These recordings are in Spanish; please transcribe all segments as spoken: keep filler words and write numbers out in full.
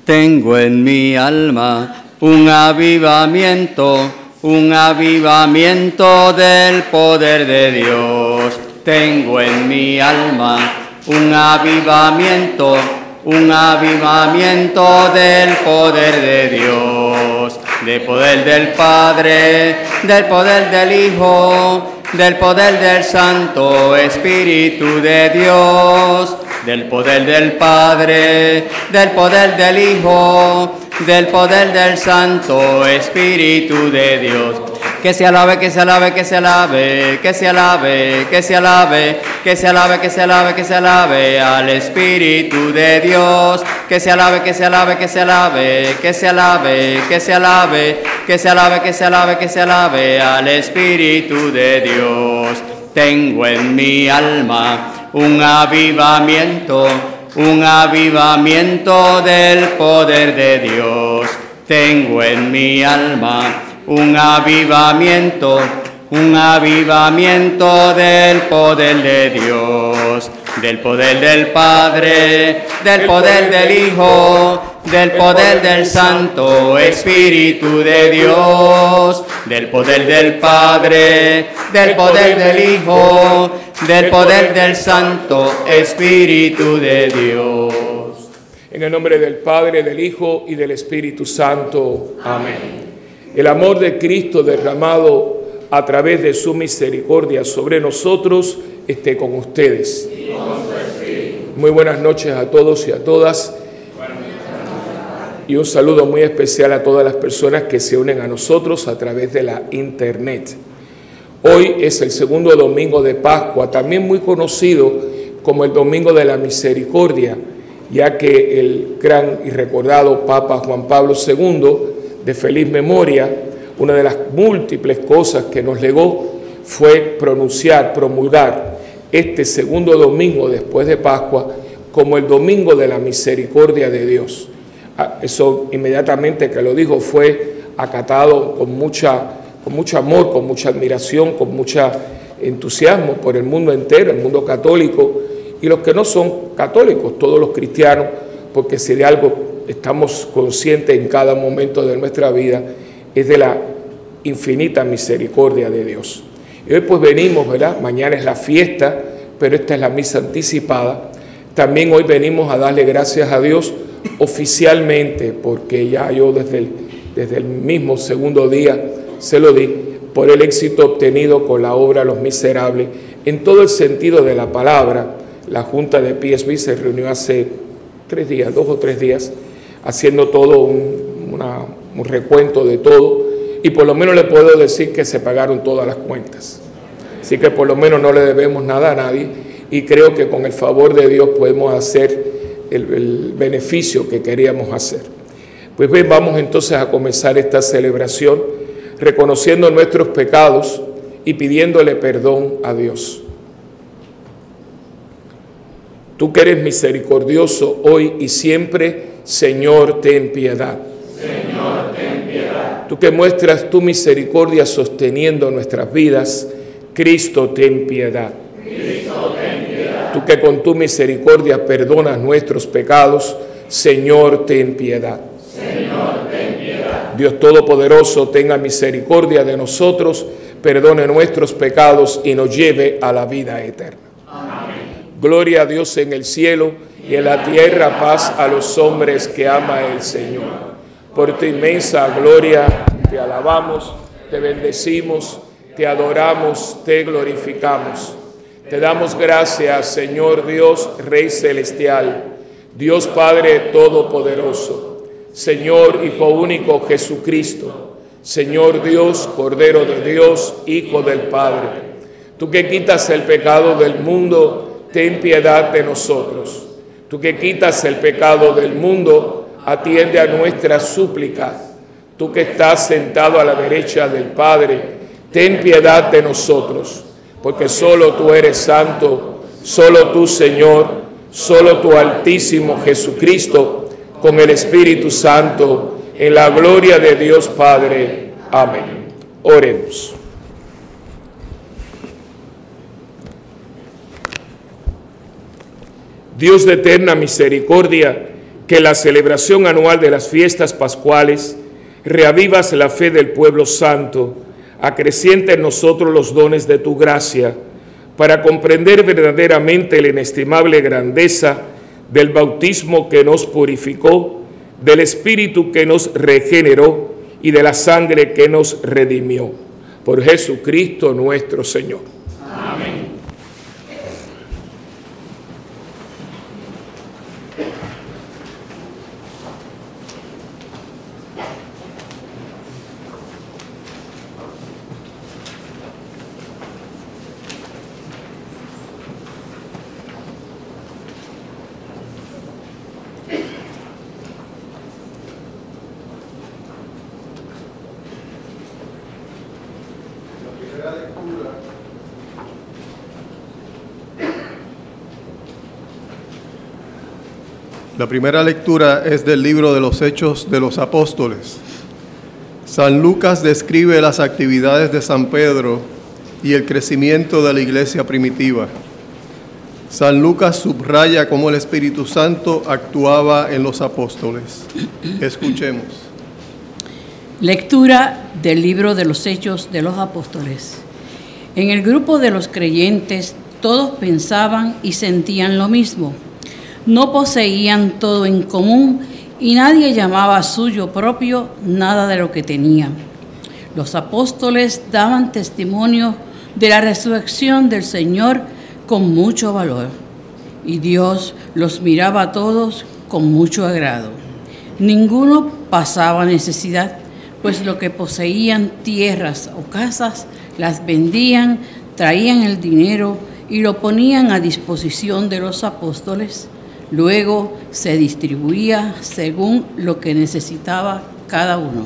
tengo en mi alma un avivamiento, un avivamiento del poder de Dios. Tengo en mi alma un avivamiento, un avivamiento del poder de Dios, del poder del Padre, del poder del Hijo, del poder del Santo Espíritu de Dios, del poder del Padre, del poder del Hijo, del poder del Santo Espíritu de Dios. Que se alabe, que se alabe, que se alabe, que se alabe, que se alabe, que se alabe, que se alabe, que se alabe al Espíritu de Dios. Que se alabe, que se alabe, que se alabe, que se alabe, que se alabe, que se alabe, que se alabe, que se alabe al Espíritu de Dios. Tengo en mi alma un avivamiento, un avivamiento del poder de Dios. Tengo en mi alma un avivamiento, un avivamiento del poder de Dios, del poder del Padre, del poder del Hijo, del poder del Santo Espíritu de Dios, del poder del Padre, del poder del Hijo, del poder del Santo Espíritu de Dios. En el nombre del Padre, del Hijo y del Espíritu Santo. Amén. El amor de Cristo derramado a través de su misericordia sobre nosotros esté con ustedes. Muy buenas noches a todos y a todas. Y un saludo muy especial a todas las personas que se unen a nosotros a través de la internet. Hoy es el segundo domingo de Pascua, también muy conocido como el Domingo de la Misericordia, ya que el gran y recordado Papa Juan Pablo segundo, de feliz memoria, una de las múltiples cosas que nos legó fue pronunciar, promulgar este segundo domingo después de Pascua como el Domingo de la Misericordia de Dios. Eso inmediatamente que lo dijo fue acatado con, mucha, con mucho amor, con mucha admiración, con mucho entusiasmo por el mundo entero, el mundo católico y los que no son católicos, todos los cristianos, porque si de algo estamos conscientes en cada momento de nuestra vida, es de la infinita misericordia de Dios. Y hoy pues venimos, ¿verdad? Mañana es la fiesta, pero esta es la misa anticipada. También hoy venimos a darle gracias a Dios oficialmente, porque ya yo desde el, desde el mismo segundo día se lo di, por el éxito obtenido con la obra Los Miserables, en todo el sentido de la palabra. La Junta de P S B se reunió hace tres días, dos o tres días, haciendo todo un, una, un recuento de todo, y por lo menos le puedo decir que se pagaron todas las cuentas. Así que por lo menos no le debemos nada a nadie, y creo que con el favor de Dios podemos hacer el, el beneficio que queríamos hacer. Pues bien, vamos entonces a comenzar esta celebración reconociendo nuestros pecados y pidiéndole perdón a Dios. Tú que eres misericordioso hoy y siempre, Señor, ten piedad. Señor, ten piedad. Tú que muestras tu misericordia sosteniendo nuestras vidas, Cristo, ten piedad. Cristo, ten piedad. Tú que con tu misericordia perdonas nuestros pecados, Señor, ten piedad. Señor, ten piedad. Dios Todopoderoso, tenga misericordia de nosotros, perdone nuestros pecados y nos lleve a la vida eterna. Gloria a Dios en el cielo y en la tierra paz a los hombres que ama el Señor. Por tu inmensa gloria te alabamos, te bendecimos, te adoramos, te glorificamos. Te damos gracias, Señor Dios, Rey Celestial, Dios Padre Todopoderoso, Señor Hijo único Jesucristo, Señor Dios, Cordero de Dios, Hijo del Padre. Tú que quitas el pecado del mundo, ten piedad de nosotros. Tú que quitas el pecado del mundo, atiende a nuestra súplica. Tú que estás sentado a la derecha del Padre, ten piedad de nosotros, porque solo tú eres santo, solo tú, Señor, solo tu Altísimo Jesucristo, con el Espíritu Santo, en la gloria de Dios Padre. Amén. Oremos. Dios de eterna misericordia, que la celebración anual de las fiestas pascuales reavivas la fe del pueblo santo, acrecienta en nosotros los dones de tu gracia, para comprender verdaderamente la inestimable grandeza del bautismo que nos purificó, del Espíritu que nos regeneró y de la sangre que nos redimió. Por Jesucristo nuestro Señor. Amén. La primera lectura es del libro de los Hechos de los Apóstoles. San Lucas describe las actividades de San Pedro y el crecimiento de la iglesia primitiva. San Lucas subraya cómo el Espíritu Santo actuaba en los apóstoles. Escuchemos. Lectura del libro de los Hechos de los Apóstoles. En el grupo de los creyentes todos pensaban y sentían lo mismo. No poseían todo en común y nadie llamaba suyo propio nada de lo que tenía. Los apóstoles daban testimonio de la resurrección del Señor con mucho valor, y Dios los miraba a todos con mucho agrado. Ninguno pasaba necesidad, pues lo que poseían, tierras o casas, las vendían, traían el dinero y lo ponían a disposición de los apóstoles. Luego se distribuía según lo que necesitaba cada uno.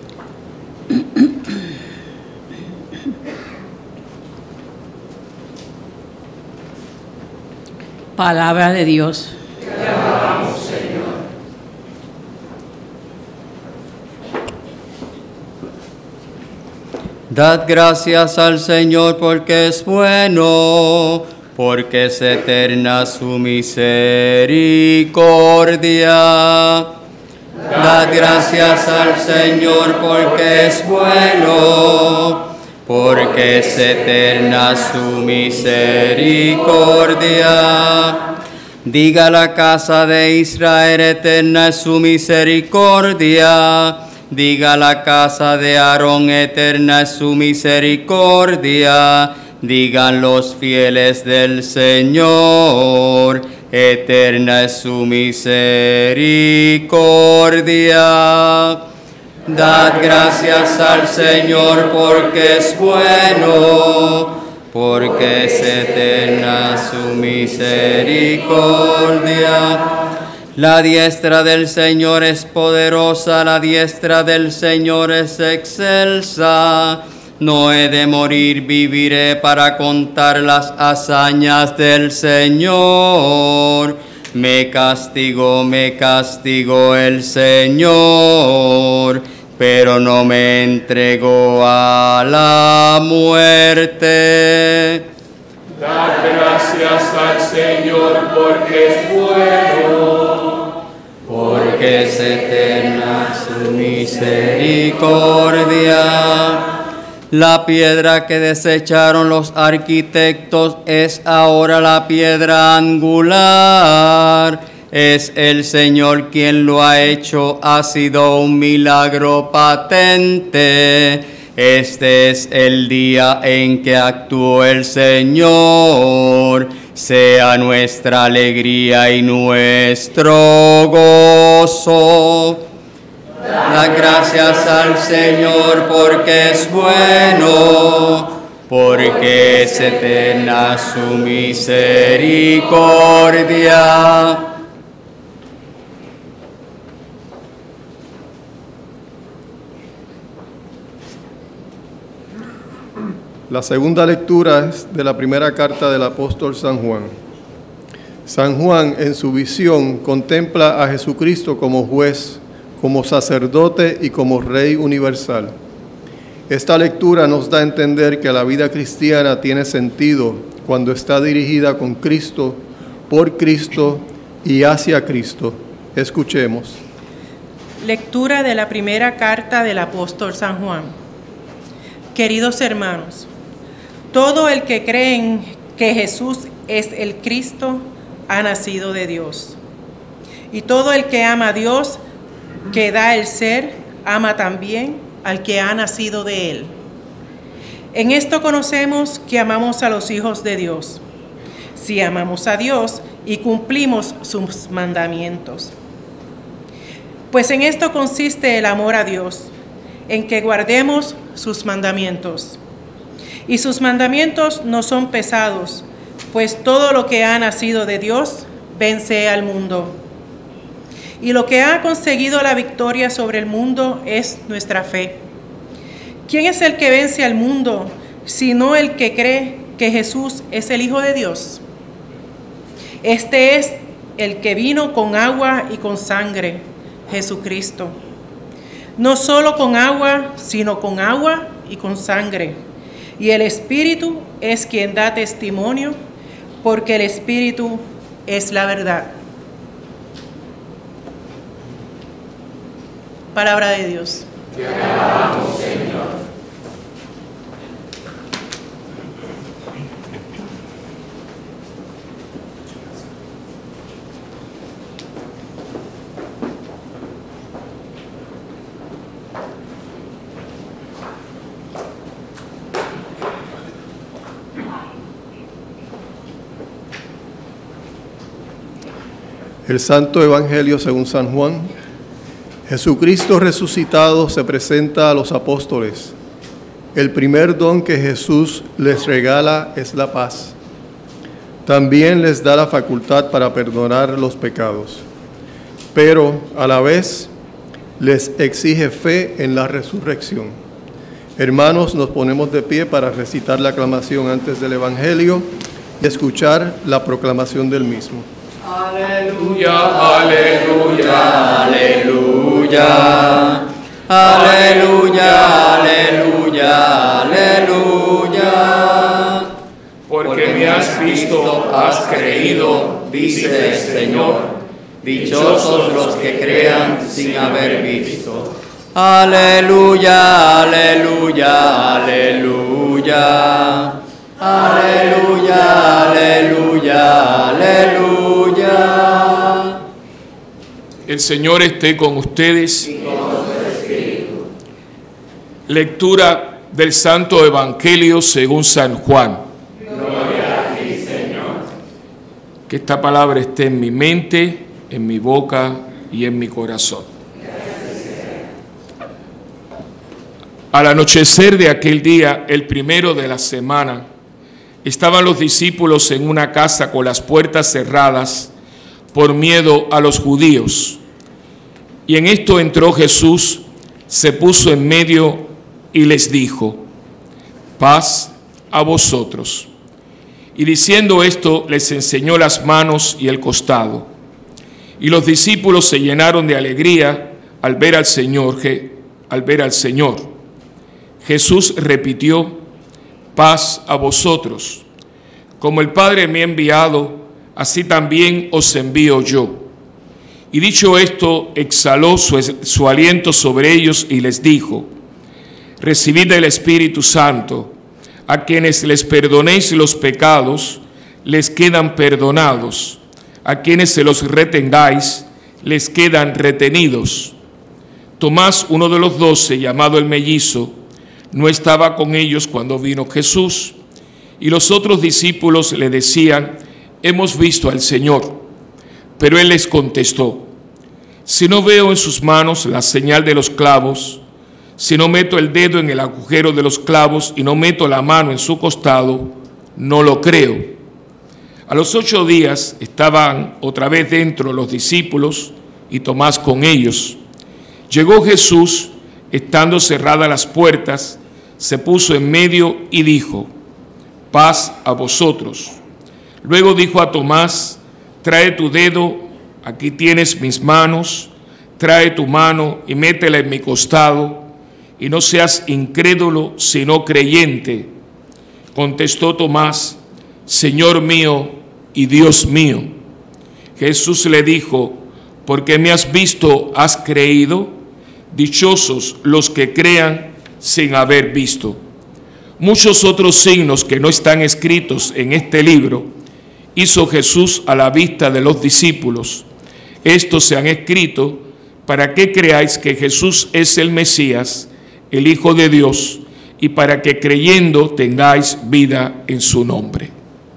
Palabra de Dios. Te alabamos, Señor. Dad gracias al Señor porque es bueno, porque es eterna su misericordia. Dad gracias al Señor porque es bueno, porque es eterna su misericordia. Diga la casa de Israel, eterna es su misericordia. Diga la casa de Aarón, eterna es su misericordia. Digan los fieles del Señor, eterna es su misericordia. Dad gracias al Señor porque es bueno, porque es eterna su misericordia. La diestra del Señor es poderosa, la diestra del Señor es excelsa. No he de morir, viviré para contar las hazañas del Señor. Me castigó, me castigó el Señor, pero no me entregó a la muerte. Dad gracias al Señor porque es bueno, porque es eterna su misericordia. La piedra que desecharon los arquitectos es ahora la piedra angular. Es el Señor quien lo ha hecho, ha sido un milagro patente. Este es el día en que actuó el Señor. Sea nuestra alegría y nuestro gozo. Da gracias al Señor porque es bueno, porque es eterna su misericordia. La segunda lectura es de la primera carta del apóstol San Juan. San Juan, en su visión, contempla a Jesucristo como juez, como sacerdote y como Rey universal. Esta lectura nos da a entender que la vida cristiana tiene sentido cuando está dirigida con Cristo, por Cristo y hacia Cristo, Escuchemos. Lectura de la primera carta del apóstol San Juan. Queridos hermanos, todo el que cree en que Jesús es el Cristo ha nacido de Dios. Y todo el que ama a Dios, que da el ser, ama también al que ha nacido de él. En esto conocemos que amamos a los hijos de Dios, si amamos a Dios y cumplimos sus mandamientos. Pues en esto consiste el amor a Dios, en que guardemos sus mandamientos. Y sus mandamientos no son pesados, pues todo lo que ha nacido de Dios vence al mundo. Y lo que ha conseguido la victoria sobre el mundo es nuestra fe. ¿Quién es el que vence al mundo, sino el que cree que Jesús es el Hijo de Dios? Este es el que vino con agua y con sangre, Jesucristo. No solo con agua, sino con agua y con sangre. Y el Espíritu es quien da testimonio, porque el Espíritu es la verdad. Palabra de Dios. Te alabamos, Señor. El Santo Evangelio según San Juan. Jesucristo resucitado se presenta a los apóstoles. El primer don que Jesús les regala es la paz. También les da la facultad para perdonar los pecados, pero a la vez les exige fe en la resurrección. Hermanos, nos ponemos de pie para recitar la aclamación antes del Evangelio y escuchar la proclamación del mismo. Aleluya, aleluya, aleluya, aleluya, aleluya, aleluya. Porque me has visto, has creído, dice el Señor. Dichosos los que crean sin haber visto. Aleluya, aleluya, aleluya. Aleluya, aleluya, aleluya. El Señor esté con ustedes. Y con su espíritu. Lectura del Santo Evangelio según San Juan. Gloria a ti, Señor. Que esta palabra esté en mi mente, en mi boca y en mi corazón. Al anochecer de aquel día, el primero de la semana, estaban los discípulos en una casa con las puertas cerradas por miedo a los judíos. Y en esto entró Jesús, se puso en medio y les dijo: paz a vosotros. Y diciendo esto, les enseñó las manos y el costado. Y los discípulos se llenaron de alegría al ver al Señor. Al ver al Señor. Jesús repitió: paz a vosotros. Como el Padre me ha enviado, así también os envío yo. Y dicho esto, exhaló su, su aliento sobre ellos y les dijo: recibid el Espíritu Santo. A quienes les perdonéis los pecados, les quedan perdonados. A quienes se los retengáis, les quedan retenidos. Tomás, uno de los doce, llamado el mellizo, no estaba con ellos cuando vino Jesús. Y los otros discípulos le decían: hemos visto al Señor. Pero él les contestó: si no veo en sus manos la señal de los clavos, si no meto el dedo en el agujero de los clavos y no meto la mano en su costado, no lo creo. A los ocho días estaban otra vez dentro los discípulos y Tomás con ellos. Llegó Jesús, estando cerradas las puertas, se puso en medio y dijo: paz a vosotros. Luego dijo a Tomás: trae tu dedo, aquí tienes mis manos, trae tu mano y métela en mi costado, y no seas incrédulo, sino creyente. Contestó Tomás: Señor mío y Dios mío. Jesús le dijo: porque me has visto, has creído. Dichosos los que crean sin haber visto. Muchos otros signos que no están escritos en este libro hizo Jesús a la vista de los discípulos. Estos se han escrito para que creáis que Jesús es el Mesías, el Hijo de Dios, y para que creyendo tengáis vida en su nombre.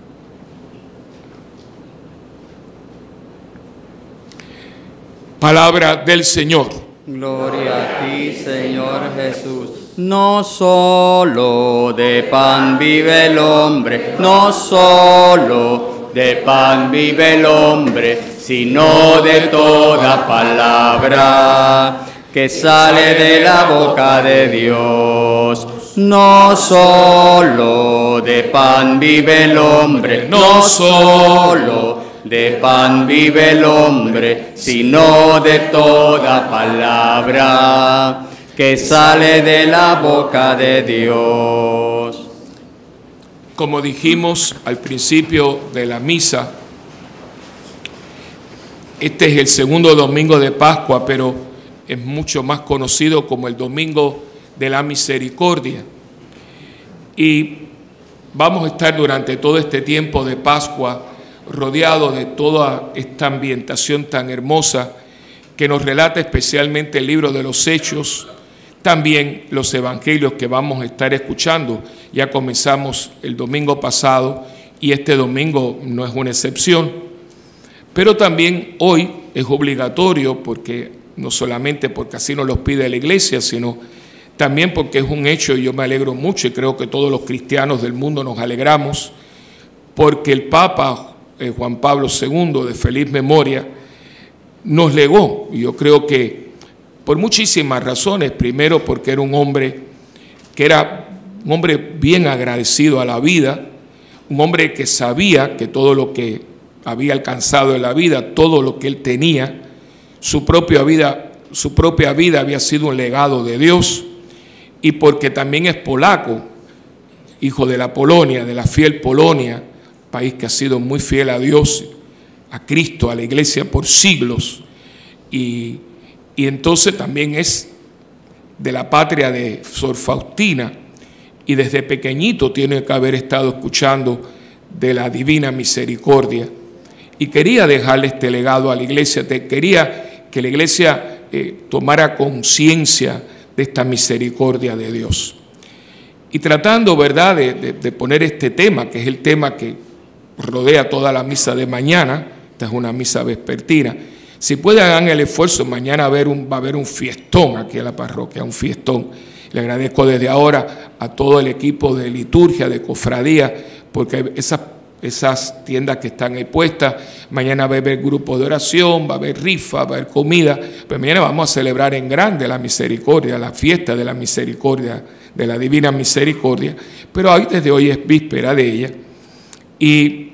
Palabra del Señor. Gloria a ti, Señor Jesús. No solo de pan vive el hombre, no solo de pan vive el hombre, sino de toda palabra que sale de la boca de Dios. No solo de pan vive el hombre, no solo de pan vive el hombre, sino de toda palabra que sale de la boca de Dios. Como dijimos al principio de la misa, este es el segundo domingo de Pascua, pero es mucho más conocido como el Domingo de la Misericordia. Y vamos a estar durante todo este tiempo de Pascua rodeado de toda esta ambientación tan hermosa que nos relata especialmente el libro de los Hechos, también los evangelios que vamos a estar escuchando. Ya comenzamos el domingo pasado y este domingo no es una excepción, pero también hoy es obligatorio, porque no solamente porque así nos lo pide la Iglesia, sino también porque es un hecho, y yo me alegro mucho, y creo que todos los cristianos del mundo nos alegramos, porque el Papa Eh, Juan Pablo segundo, de feliz memoria, nos legó, y yo creo que por muchísimas razones. Primero, porque era un hombre que era un hombre bien agradecido a la vida, un hombre que sabía que todo lo que había alcanzado en la vida, todo lo que él tenía, su propia vida, su propia vida había sido un legado de Dios, y porque también es polaco, hijo de la Polonia, de la fiel Polonia, país que ha sido muy fiel a Dios, a Cristo, a la Iglesia por siglos, y, y entonces también es de la patria de Sor Faustina, y desde pequeñito tiene que haber estado escuchando de la Divina Misericordia, y quería dejarle este legado a la Iglesia, quería que la Iglesia eh, tomara conciencia de esta misericordia de Dios. Y tratando, ¿verdad?, de, de, de poner este tema, que es el tema que rodea toda la misa de mañana. Esta es una misa vespertina. Si pueden, hagan el esfuerzo. Mañana va a haber un, va a haber un fiestón aquí en la parroquia, un fiestón. Le agradezco desde ahora a todo el equipo de liturgia, de cofradía, porque esas, esas tiendas que están ahí puestas, mañana va a haber grupo de oración, va a haber rifa, va a haber comida, pero mañana vamos a celebrar en grande la misericordia, la fiesta de la misericordia, de la Divina Misericordia, pero hoy, desde hoy es víspera de ella. Y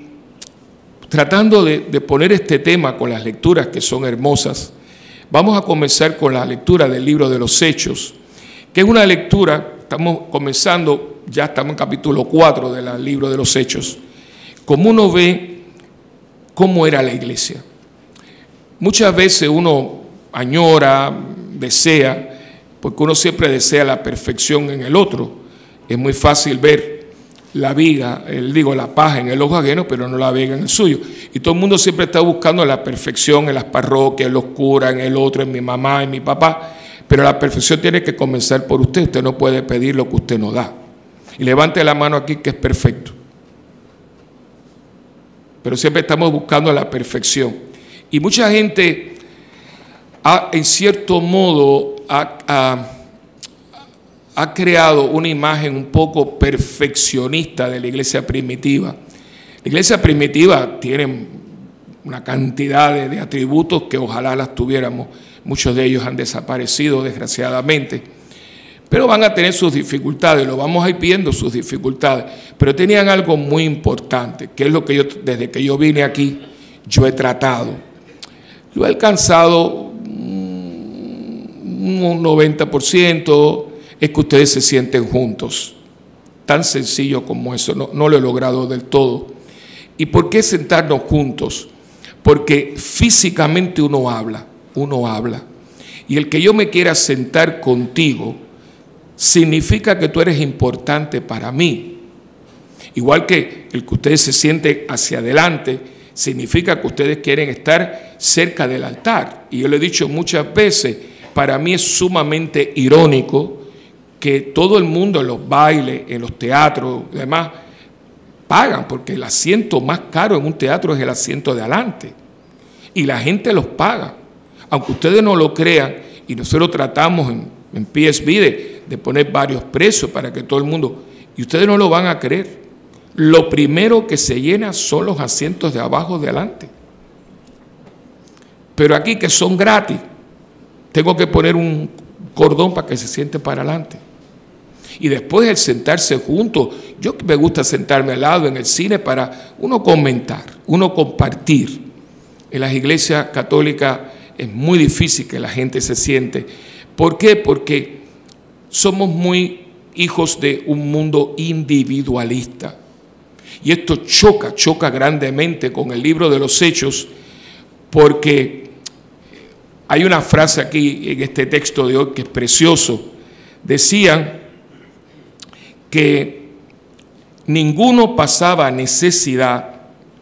tratando de, de poner este tema con las lecturas que son hermosas, vamos a comenzar con la lectura del libro de los Hechos, que es una lectura, estamos comenzando, ya estamos en capítulo cuatro del libro de los Hechos, como uno ve cómo era la iglesia. Muchas veces uno añora, desea, porque uno siempre desea la perfección en el otro. Es muy fácil ver la viga, el, digo, la paja en el ojo ajeno, pero no la viga en el suyo. Y todo el mundo siempre está buscando la perfección en las parroquias, en los curas, en el otro, en mi mamá, en mi papá. Pero la perfección tiene que comenzar por usted. Usted no puede pedir lo que usted no da. Y levante la mano aquí que es perfecto. Pero siempre estamos buscando la perfección. Y mucha gente, ha, en cierto modo, ha, ha, ha creado una imagen un poco perfeccionista de la iglesia primitiva. La iglesia primitiva tiene una cantidad de, de atributos que ojalá las tuviéramos. Muchos de ellos han desaparecido, desgraciadamente. Pero van a tener sus dificultades, lo vamos a ir viendo sus dificultades. Pero tenían algo muy importante, que es lo que yo, desde que yo vine aquí, yo he tratado. Lo he alcanzado un noventa por ciento, es que ustedes se sienten juntos. Tan sencillo como eso, no, no lo he logrado del todo. ¿Y por qué sentarnos juntos? Porque físicamente uno habla. uno habla. Y el que yo me quiera sentar contigo significa que tú eres importante para mí. Igual que el que ustedes se sienten hacia adelante, significa que ustedes quieren estar cerca del altar. Y yo le he dicho muchas veces, para mí es sumamente irónico que todo el mundo en los bailes, en los teatros y demás, pagan, porque el asiento más caro en un teatro es el asiento de adelante. Y la gente los paga. Aunque ustedes no lo crean, y nosotros tratamos en, en P S B de, de poner varios precios para que todo el mundo, y ustedes no lo van a creer, lo primero que se llena son los asientos de abajo de adelante. Pero aquí, que son gratis, tengo que poner un cordón para que se siente para adelante. Y después el sentarse juntos, yo me gusta sentarme al lado en el cine para uno comentar, uno compartir. En las iglesias católicas es muy difícil que la gente se siente. ¿Por qué? Porque somos muy hijos de un mundo individualista. Y esto choca, choca grandemente con el libro de los Hechos, porque hay una frase aquí en este texto de hoy que es precioso. Decían que ninguno pasaba necesidad,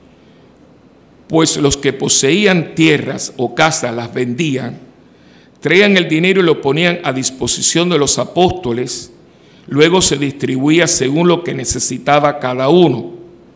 pues los que poseían tierras o casas las vendían, traían el dinero y lo ponían a disposición de los apóstoles, luego se distribuía según lo que necesitaba cada uno.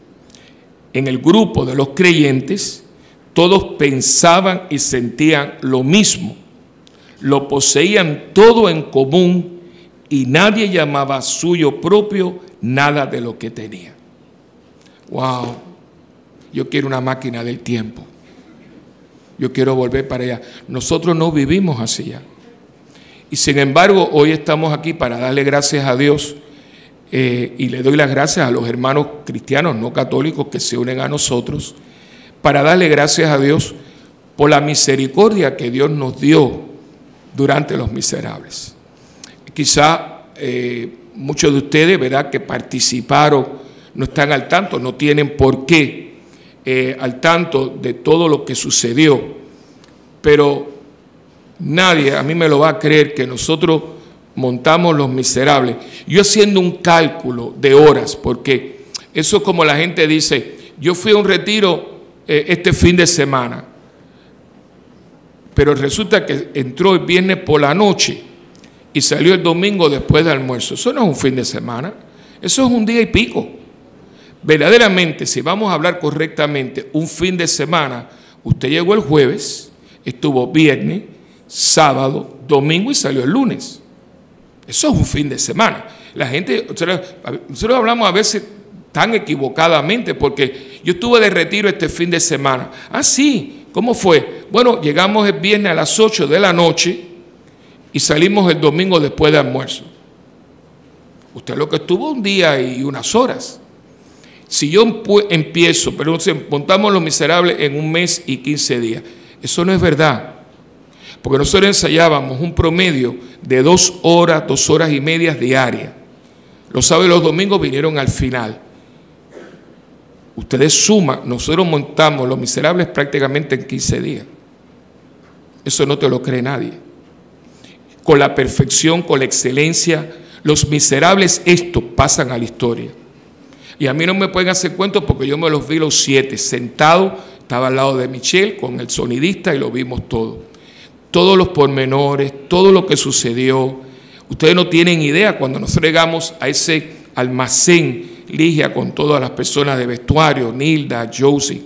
En el grupo de los creyentes, todos pensaban y sentían lo mismo, lo poseían todo en común y nadie llamaba suyo propio nada de lo que tenía. ¡Wow! Yo quiero una máquina del tiempo. Yo quiero volver para allá. Nosotros no vivimos así ya. Y sin embargo, hoy estamos aquí para darle gracias a Dios eh, y le doy las gracias a los hermanos cristianos no católicos que se unen a nosotros, para darle gracias a Dios por la misericordia que Dios nos dio durante los miserables. Quizá eh, muchos de ustedes, ¿verdad?, que participaron, no están al tanto, no tienen por qué eh, al tanto de todo lo que sucedió, pero nadie a mí me lo va a creer que nosotros montamos los miserables. Yo haciendo un cálculo de horas, porque eso es como la gente dice, yo fui a un retiro eh, este fin de semana, pero resulta que entró el viernes por la noche y salió el domingo después del almuerzo. Eso no es un fin de semana, eso es un día y pico. Verdaderamente, si vamos a hablar correctamente, un fin de semana, usted llegó el jueves, estuvo viernes, sábado, domingo y salió el lunes. Eso es un fin de semana. La gente, nosotros hablamos a veces tan equivocadamente, porque yo estuve de retiro este fin de semana. Ah, sí, ¿cómo fue? Bueno, llegamos el viernes a las ocho de la noche y salimos el domingo después de almuerzo. Usted lo que estuvo un día y unas horas. Si yo empiezo, pero montamos Los Miserables en un mes y quince días, eso no es verdad. Porque nosotros ensayábamos un promedio de dos horas, dos horas y media diarias. Los sábados y los domingos vinieron al final. Ustedes suman, nosotros montamos Los Miserables prácticamente en quince días. Eso no te lo cree nadie. Con la perfección, con la excelencia, Los Miserables, estos pasan a la historia. Y a mí no me pueden hacer cuentos porque yo me los vi los siete, sentado, estaba al lado de Michelle con el sonidista y lo vimos todo. Todos los pormenores, todo lo que sucedió. Ustedes no tienen idea cuando nos llegamos a ese almacén Ligia con todas las personas de vestuario, Nilda, Josie,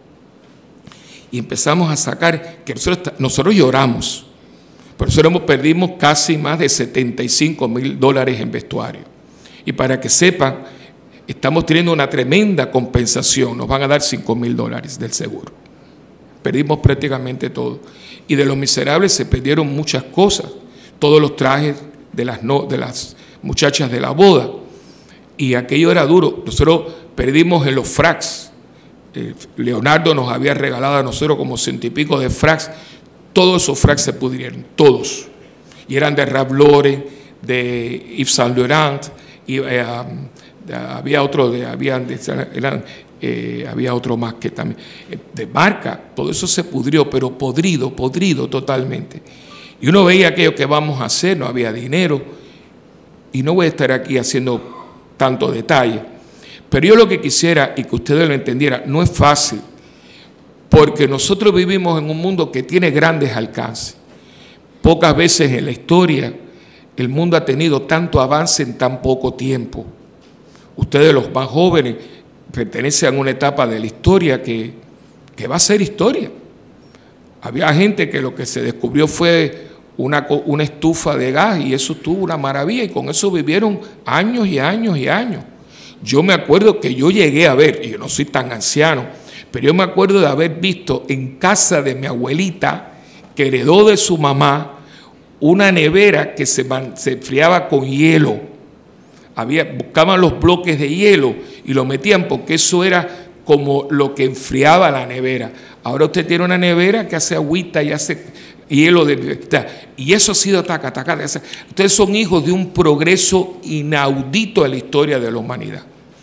y empezamos a sacar, que nosotros, nosotros lloramos, pero nosotros perdimos casi más de setenta y cinco mil dólares en vestuario. Y para que sepan, estamos teniendo una tremenda compensación, nos van a dar cinco mil dólares del seguro. Perdimos prácticamente todo. Y de Los Miserables se perdieron muchas cosas, todos los trajes de las, no, de las muchachas de la boda. Y aquello era duro. Nosotros perdimos en los fracs. Eh, Leonardo nos había regalado a nosotros como ciento y pico de fracs. Todos esos fracs se pudrieron, todos. Y eran de Ralph Lauren, de Yves Saint Laurent, y eh, um, había otro, de, habían de, eran, eh, había otro más que también, eh, de marca, todo eso se pudrió, pero podrido, podrido totalmente. Y uno veía aquello que vamos a hacer, no había dinero, y no voy a estar aquí haciendo tanto detalle, pero yo lo que quisiera, y que ustedes lo entendieran, no es fácil, porque nosotros vivimos en un mundo que tiene grandes alcances. Pocas veces en la historia el mundo ha tenido tanto avance en tan poco tiempo. Ustedes, los más jóvenes, pertenecen a una etapa de la historia que, que va a ser historia. Había gente que lo que se descubrió fue una, una estufa de gas y eso tuvo una maravilla y con eso vivieron años y años y años. Yo me acuerdo que yo llegué a ver, y yo no soy tan anciano, pero yo me acuerdo de haber visto en casa de mi abuelita, que heredó de su mamá, una nevera que se, se enfriaba con hielo. Había, buscaban los bloques de hielo y lo metían porque eso era como lo que enfriaba la nevera. Ahora usted tiene una nevera que hace agüita y hace hielo de, y eso ha sido taca, taca, taca. Ustedes son hijos de un progreso inaudito en la historia de la humanidad.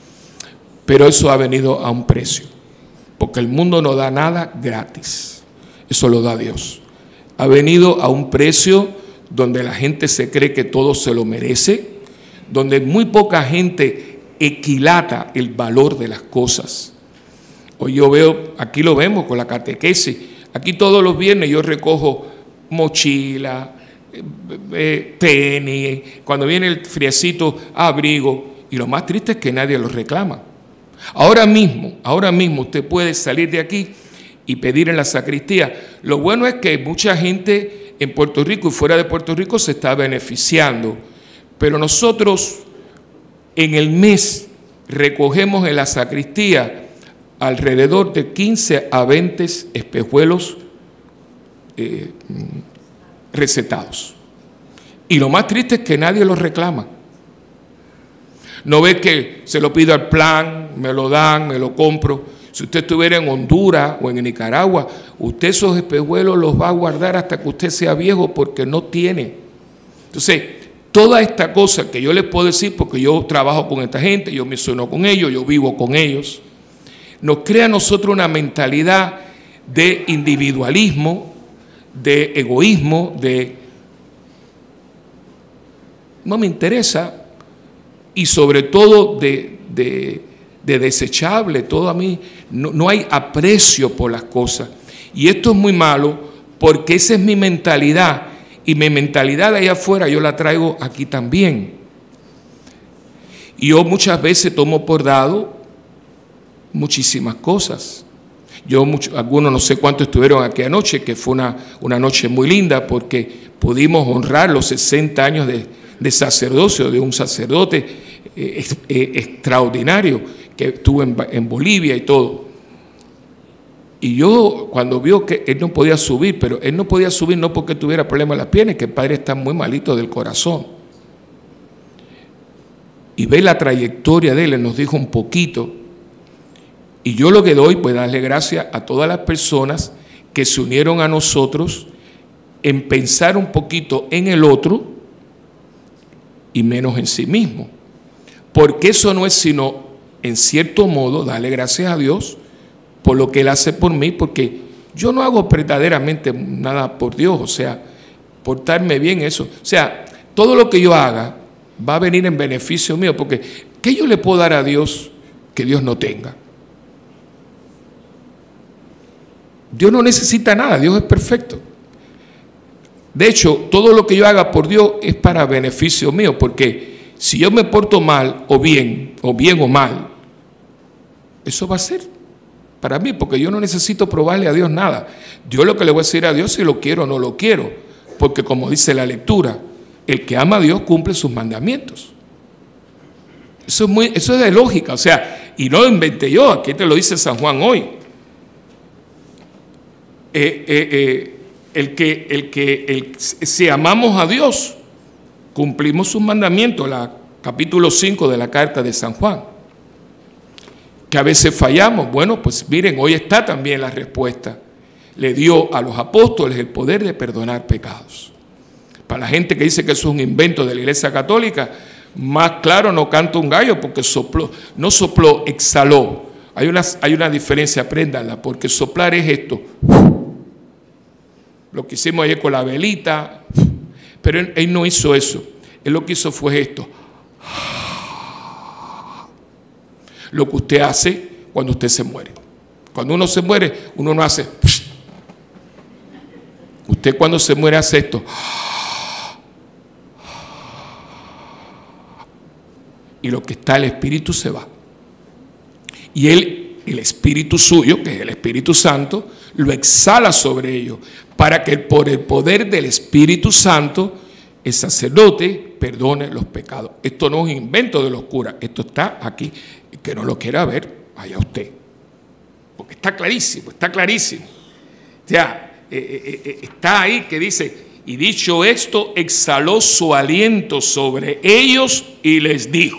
Pero eso ha venido a un precio, porque el mundo no da nada gratis. Eso lo da Dios. Ha venido a un precio donde la gente se cree que todo se lo merece, donde muy poca gente equilata el valor de las cosas. Hoy yo veo, aquí lo vemos con la catequesis, aquí todos los viernes yo recojo mochila, eh, tenis, cuando viene el friecito, abrigo, y lo más triste es que nadie lo reclama. Ahora mismo, ahora mismo usted puede salir de aquí y pedir en la sacristía. Lo bueno es que mucha gente en Puerto Rico y fuera de Puerto Rico se está beneficiando, pero nosotros en el mes recogemos en la sacristía alrededor de quince a veinte espejuelos eh, recetados. Y lo más triste es que nadie los reclama. No ve que se lo pido al plan, me lo dan, me lo compro. Si usted estuviera en Honduras o en Nicaragua, usted esos espejuelos los va a guardar hasta que usted sea viejo porque no tiene. Entonces, toda esta cosa que yo les puedo decir, porque yo trabajo con esta gente, yo me sueno con ellos, yo vivo con ellos, nos crea a nosotros una mentalidad de individualismo, de egoísmo, de no me interesa, y sobre todo de, de, de desechable, todo a mí, no, no hay aprecio por las cosas. Y esto es muy malo porque esa es mi mentalidad, y mi mentalidad de allá afuera yo la traigo aquí también. Y yo muchas veces tomo por dado muchísimas cosas. Yo, mucho, algunos no sé cuántos estuvieron aquí anoche, que fue una, una noche muy linda porque pudimos honrar los sesenta años de, de sacerdocio de un sacerdote eh, eh, extraordinario que estuvo en, en Bolivia y todo. Y yo cuando vio que él no podía subir, pero él no podía subir no porque tuviera problemas en las piernas, que el padre está muy malito del corazón. Y ve la trayectoria de él, él nos dijo un poquito. Y yo lo que doy, pues darle gracias a todas las personas que se unieron a nosotros en pensar un poquito en el otro y menos en sí mismo. Porque eso no es sino, en cierto modo, darle gracias a Dios por lo que Él hace por mí, porque yo no hago verdaderamente nada por Dios, o sea, portarme bien eso. O sea, todo lo que yo haga va a venir en beneficio mío, porque ¿qué yo le puedo dar a Dios que Dios no tenga? Dios no necesita nada, Dios es perfecto. De hecho, todo lo que yo haga por Dios es para beneficio mío, porque si yo me porto mal o bien, o bien o mal, eso va a ser para mí, porque yo no necesito probarle a Dios nada. Yo lo que le voy a decir a Dios si lo quiero o no lo quiero, porque como dice la lectura, el que ama a Dios cumple sus mandamientos. Eso es, muy, eso es de lógica, o sea, y no lo inventé yo, aquí te lo dice San Juan hoy. Eh, eh, eh, el que, el que el, si amamos a Dios, cumplimos sus mandamientos, la, capítulo cinco de la carta de San Juan. Que a veces fallamos, bueno, pues miren, hoy está también la respuesta. Le dio a los apóstoles el poder de perdonar pecados. Para la gente que dice que eso es un invento de la Iglesia Católica, más claro no canta un gallo porque sopló, no sopló, exhaló. Hay una, hay una diferencia, apréndanla, porque soplar es esto. Lo que hicimos ayer con la velita, pero él, él no hizo eso. Él lo que hizo fue esto. Lo que usted hace cuando usted se muere. Cuando uno se muere, uno no hace. Usted cuando se muere hace esto. Y lo que está el Espíritu se va. Y él, el Espíritu suyo, que es el Espíritu Santo, lo exhala sobre ellos, para que por el poder del Espíritu Santo, el sacerdote perdone los pecados. Esto no es un invento de los curas, esto está aquí. El que no lo quiera ver, vaya usted. Porque está clarísimo, está clarísimo. O sea, eh, eh, está ahí que dice, y dicho esto, exhaló su aliento sobre ellos y les dijo,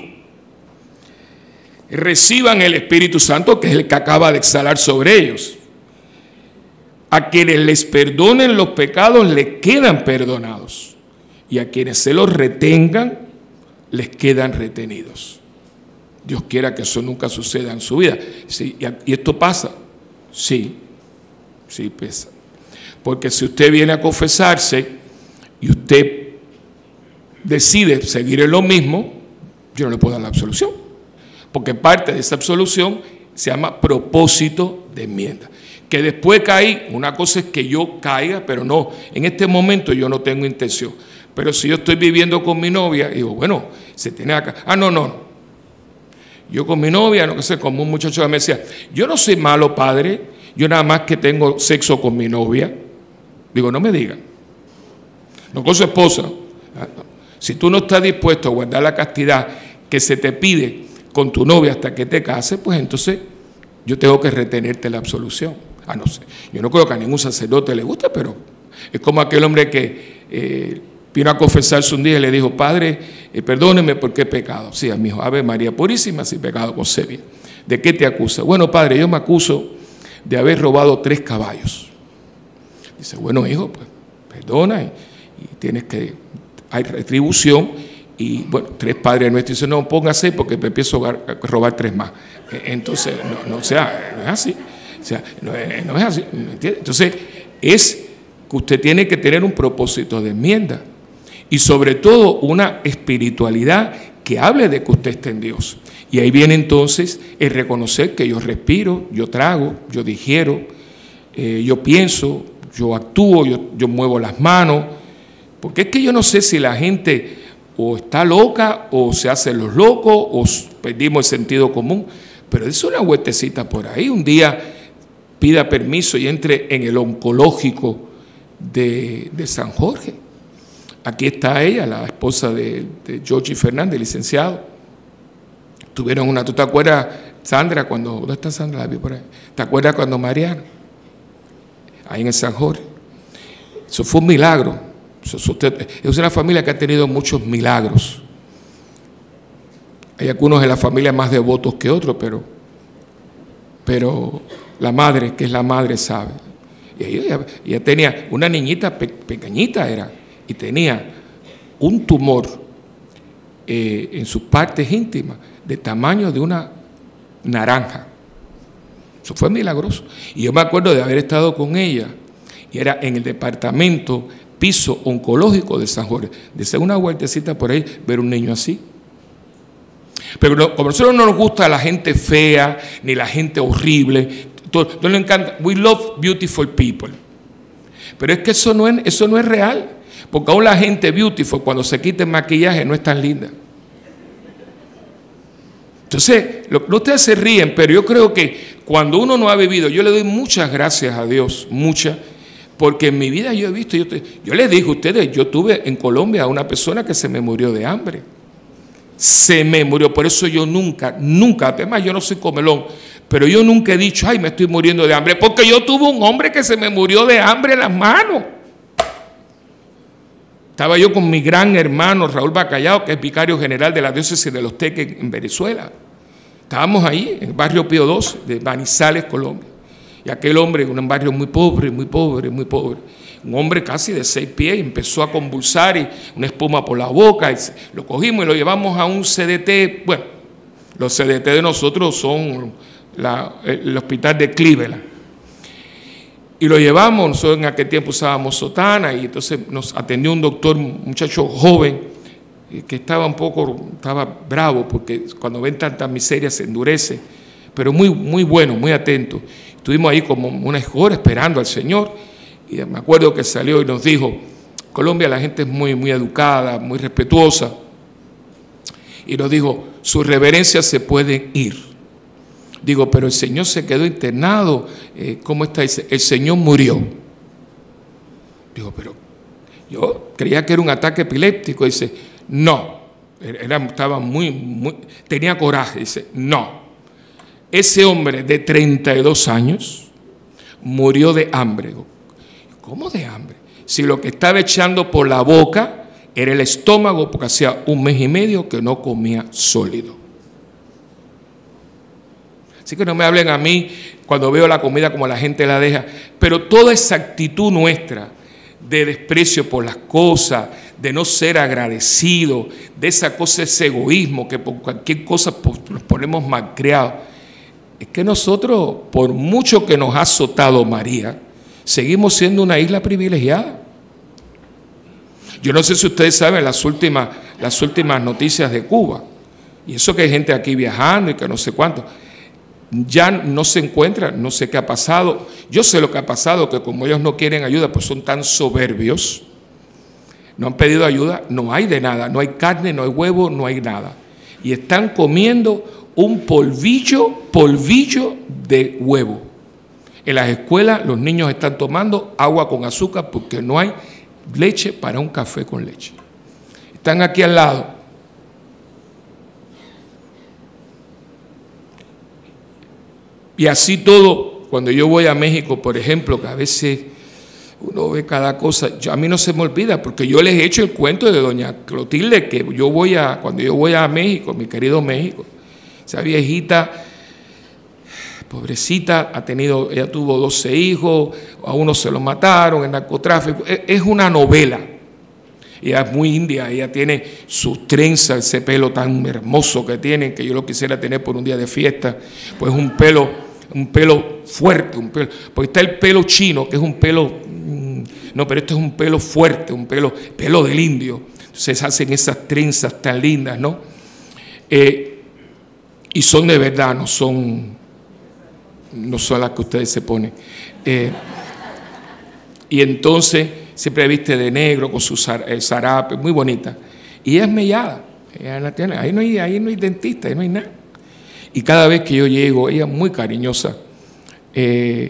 reciban el Espíritu Santo, que es el que acaba de exhalar sobre ellos. A quienes les perdonen los pecados les quedan perdonados, y a quienes se los retengan les quedan retenidos. Dios quiera que eso nunca suceda en su vida. Sí, ¿y esto pasa? Sí, sí pasa. Porque si usted viene a confesarse y usted decide seguir en lo mismo, yo no le puedo dar la absolución. Porque parte de esa absolución se llama propósito de enmienda. Que después caí, una cosa es que yo caiga, pero no, en este momento yo no tengo intención. Pero si yo estoy viviendo con mi novia, digo, bueno, se tiene acá. Ah, no, no. Yo con mi novia, no sé, como un muchacho me decía, yo no soy malo padre, yo nada más que tengo sexo con mi novia. Digo, no me digan. No con su esposa. Si tú no estás dispuesto a guardar la castidad que se te pide con tu novia hasta que te cases, pues entonces yo tengo que retenerte la absolución. Ah, no sé. Yo no creo que a ningún sacerdote le guste, pero es como aquel hombre que eh, vino a confesarse un día y le dijo, padre, eh, perdóneme porque he pecado. Sí, a mi hijo, Ave María Purísima, sin pecado concebida. ¿De qué te acusa? Bueno, padre, yo me acuso de haber robado tres caballos. Dice, bueno, hijo, pues perdona y, y tienes que, hay retribución. Y bueno, tres padres nuestros dicen, no, póngase porque me empiezo a robar tres más. Entonces, no, no, o sea, no es así. O sea, no es, no es así. ¿Entiende? Entonces, es que usted tiene que tener un propósito de enmienda. Y sobre todo, una espiritualidad que hable de que usted está en Dios. Y ahí viene entonces el reconocer que yo respiro, yo trago, yo digiero, eh, yo pienso, yo actúo, yo, yo muevo las manos. Porque es que yo no sé si la gente o está loca, o se hacen los locos, o perdimos el sentido común, pero es una vueltecita por ahí. Un día pida permiso y entre en el oncológico de, de San Jorge. Aquí está ella, la esposa de, de Georgie Fernández, licenciado. Tuvieron una, ¿tú te acuerdas, Sandra, cuando, ¿dónde está Sandra? La vi por ahí. ¿Te acuerdas cuando Mariana? Ahí en el San Jorge. Eso fue un milagro. Es una familia que ha tenido muchos milagros. Hay algunos de la familia más devotos que otros, pero, pero la madre, que es la madre, sabe. Y ella, ella tenía una niñita pe, pequeñita, era, y tenía un tumor eh, en sus partes íntimas de tamaño de una naranja. Eso fue milagroso. Y yo me acuerdo de haber estado con ella, y era en el departamento piso oncológico de San Jorge, de hacer una vueltecita por ahí, ver un niño así. Pero no, como a nosotros no nos gusta la gente fea, ni la gente horrible, todo, no nos encanta, we love beautiful people. Pero es que eso no es, eso no es real, porque aún la gente beautiful, cuando se quita el maquillaje, no es tan linda. Entonces, lo, ustedes se ríen, pero yo creo que cuando uno no ha vivido, yo le doy muchas gracias a Dios, muchas, porque en mi vida yo he visto, yo, te, yo les dije a ustedes, yo tuve en Colombia a una persona que se me murió de hambre. Se me murió, por eso yo nunca, nunca, además yo no soy comelón, pero yo nunca he dicho, ay, me estoy muriendo de hambre, porque yo tuve un hombre que se me murió de hambre en las manos. Estaba yo con mi gran hermano Raúl Bacallao, que es vicario general de la diócesis de Los Teques en Venezuela. Estábamos ahí, en el barrio Pío doce, de Manizales, Colombia. Y aquel hombre, en un barrio muy pobre, muy pobre, muy pobre, un hombre casi de seis pies, empezó a convulsar y una espuma por la boca, y lo cogimos y lo llevamos a un C D T. Bueno, los C D T de nosotros son la, el hospital de Cleveland. Y lo llevamos, nosotros en aquel tiempo usábamos sotana, y entonces nos atendió un doctor, un muchacho joven, que estaba un poco, estaba bravo, porque cuando ven tantas miserias se endurece, pero muy, muy bueno, muy atento. Estuvimos ahí como unas horas esperando al Señor, y me acuerdo que salió y nos dijo, Colombia la gente es muy, muy educada, muy respetuosa, y nos dijo, sus reverencias se pueden ir. Digo, pero el Señor se quedó internado, eh, ¿cómo está? Dice, el Señor murió. Digo, pero yo creía que era un ataque epiléptico. Dice, no, era, estaba muy, muy, tenía coraje. Dice, no, ese hombre de treinta y dos años murió de hambre. Digo, ¿cómo de hambre? Si lo que estaba echando por la boca era el estómago, porque hacía un mes y medio que no comía sólido. Así que no me hablen a mí cuando veo la comida como la gente la deja, pero toda esa actitud nuestra de desprecio por las cosas, de no ser agradecido, de esa cosa, ese egoísmo que por cualquier cosa nos ponemos malcriados, es que nosotros, por mucho que nos ha azotado María, seguimos siendo una isla privilegiada. Yo no sé si ustedes saben las últimas, las últimas noticias de Cuba, y eso que hay gente aquí viajando y que no sé cuánto. Ya no se encuentra, no sé qué ha pasado. Yo sé lo que ha pasado, que como ellos no quieren ayuda, pues son tan soberbios, no han pedido ayuda, no hay de nada, no hay carne, no hay huevo, no hay nada. Y están comiendo un polvillo, polvillo de huevo. En las escuelas los niños están tomando agua con azúcar porque no hay leche para un café con leche. Están aquí al lado. Y así todo, cuando yo voy a México, por ejemplo, que a veces uno ve cada cosa, yo, a mí no se me olvida, porque yo les he hecho el cuento de doña Clotilde, que yo voy a, cuando yo voy a México, mi querido México, esa viejita, pobrecita, ha tenido, ella tuvo doce hijos, a uno se lo mataron, en narcotráfico, es, es una novela. Ella es muy india, ella tiene sus trenzas, ese pelo tan hermoso que tiene, que yo lo quisiera tener por un día de fiesta, pues un pelo, un pelo fuerte, un pelo, porque está el pelo chino, que es un pelo, no, pero esto es un pelo fuerte, un pelo, pelo del indio. Entonces hacen esas trenzas tan lindas, ¿no? Eh, y son de verdad, no son, no son las que ustedes se ponen. Eh, y entonces siempre viste de negro con su zarape, muy bonita. Y ella es mellada, ella la tiene, ahí no hay, ahí no hay dentista, ahí no hay nada. Y cada vez que yo llego, ella es muy cariñosa. Eh,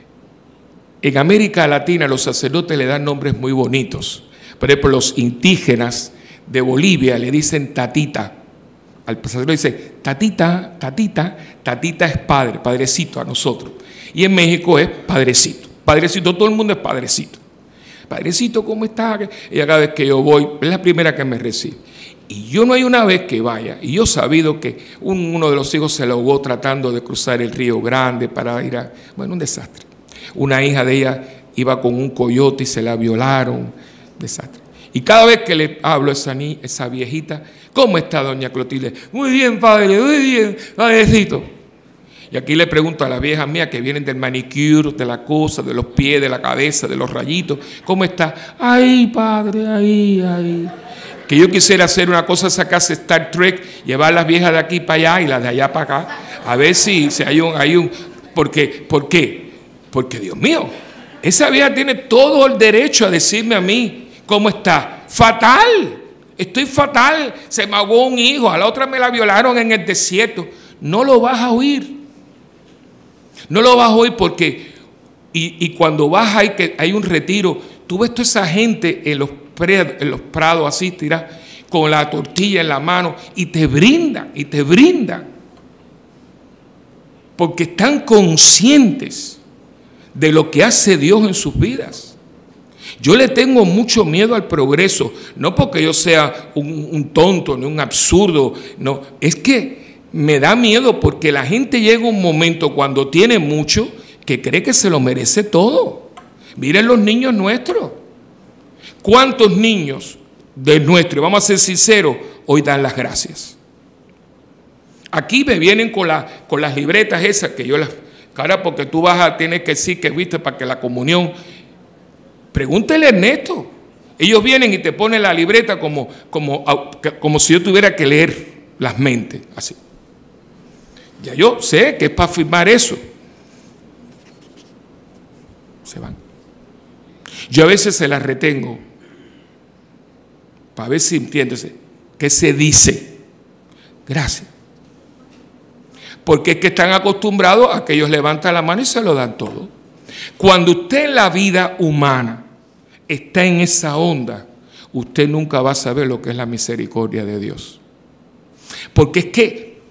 en América Latina los sacerdotes le dan nombres muy bonitos. Por ejemplo, los indígenas de Bolivia le dicen tatita. Al sacerdote dice tatita, tatita, tatita es padre, padrecito a nosotros. Y en México es padrecito. Padrecito, todo el mundo es padrecito. Padrecito, ¿cómo estás? Ella cada vez que yo voy, es la primera que me recibe. Y yo no hay una vez que vaya, y yo he sabido que un, uno de los hijos se le ahogó tratando de cruzar el Río Grande para ir a... Bueno, un desastre. Una hija de ella iba con un coyote y se la violaron. Desastre. Y cada vez que le hablo a esa, ni, esa viejita, ¿cómo está doña Clotilde? Muy bien, padre, muy bien, padrecito. Y aquí le pregunto a las viejas mías que vienen del manicure, de la cosa, de los pies, de la cabeza, de los rayitos, ¿cómo está? Ay, padre, ay, ay. Que yo quisiera hacer una cosa, sacarse Star Trek, llevar las viejas de aquí para allá y las de allá para acá, a ver si, si hay un... Hay un porque, ¿por qué? Porque, Dios mío, esa vieja tiene todo el derecho a decirme a mí, ¿cómo está? Fatal, estoy fatal, se me ahogó un hijo, a la otra me la violaron en el desierto. No lo vas a oír. No lo vas a oír porque, y, y cuando vas ahí, que hay un retiro, tú ves toda esa gente en los, pre, en los prados así, tirá, con la tortilla en la mano, y te brindan, y te brindan. Porque están conscientes de lo que hace Dios en sus vidas. Yo le tengo mucho miedo al progreso, no porque yo sea un, un tonto, ni un absurdo, no, es que me da miedo porque la gente llega un momento cuando tiene mucho que cree que se lo merece todo. Miren los niños nuestros. ¿Cuántos niños de nuestros, vamos a ser sinceros, hoy dan las gracias? Aquí me vienen con, la, con las libretas esas que yo las... Cara, porque tú vas a tener que decir que viste para que la comunión... Pregúntele a Ernesto. Ellos vienen y te ponen la libreta como, como, como si yo tuviera que leer las mentes, así. Ya yo sé que es para firmar eso. Se van. Yo a veces se las retengo para ver si entiendes qué se dice. Gracias. Porque es que están acostumbrados a que ellos levantan la mano y se lo dan todo. Cuando usted en la vida humana está en esa onda, usted nunca va a saber lo que es la misericordia de Dios. Porque es que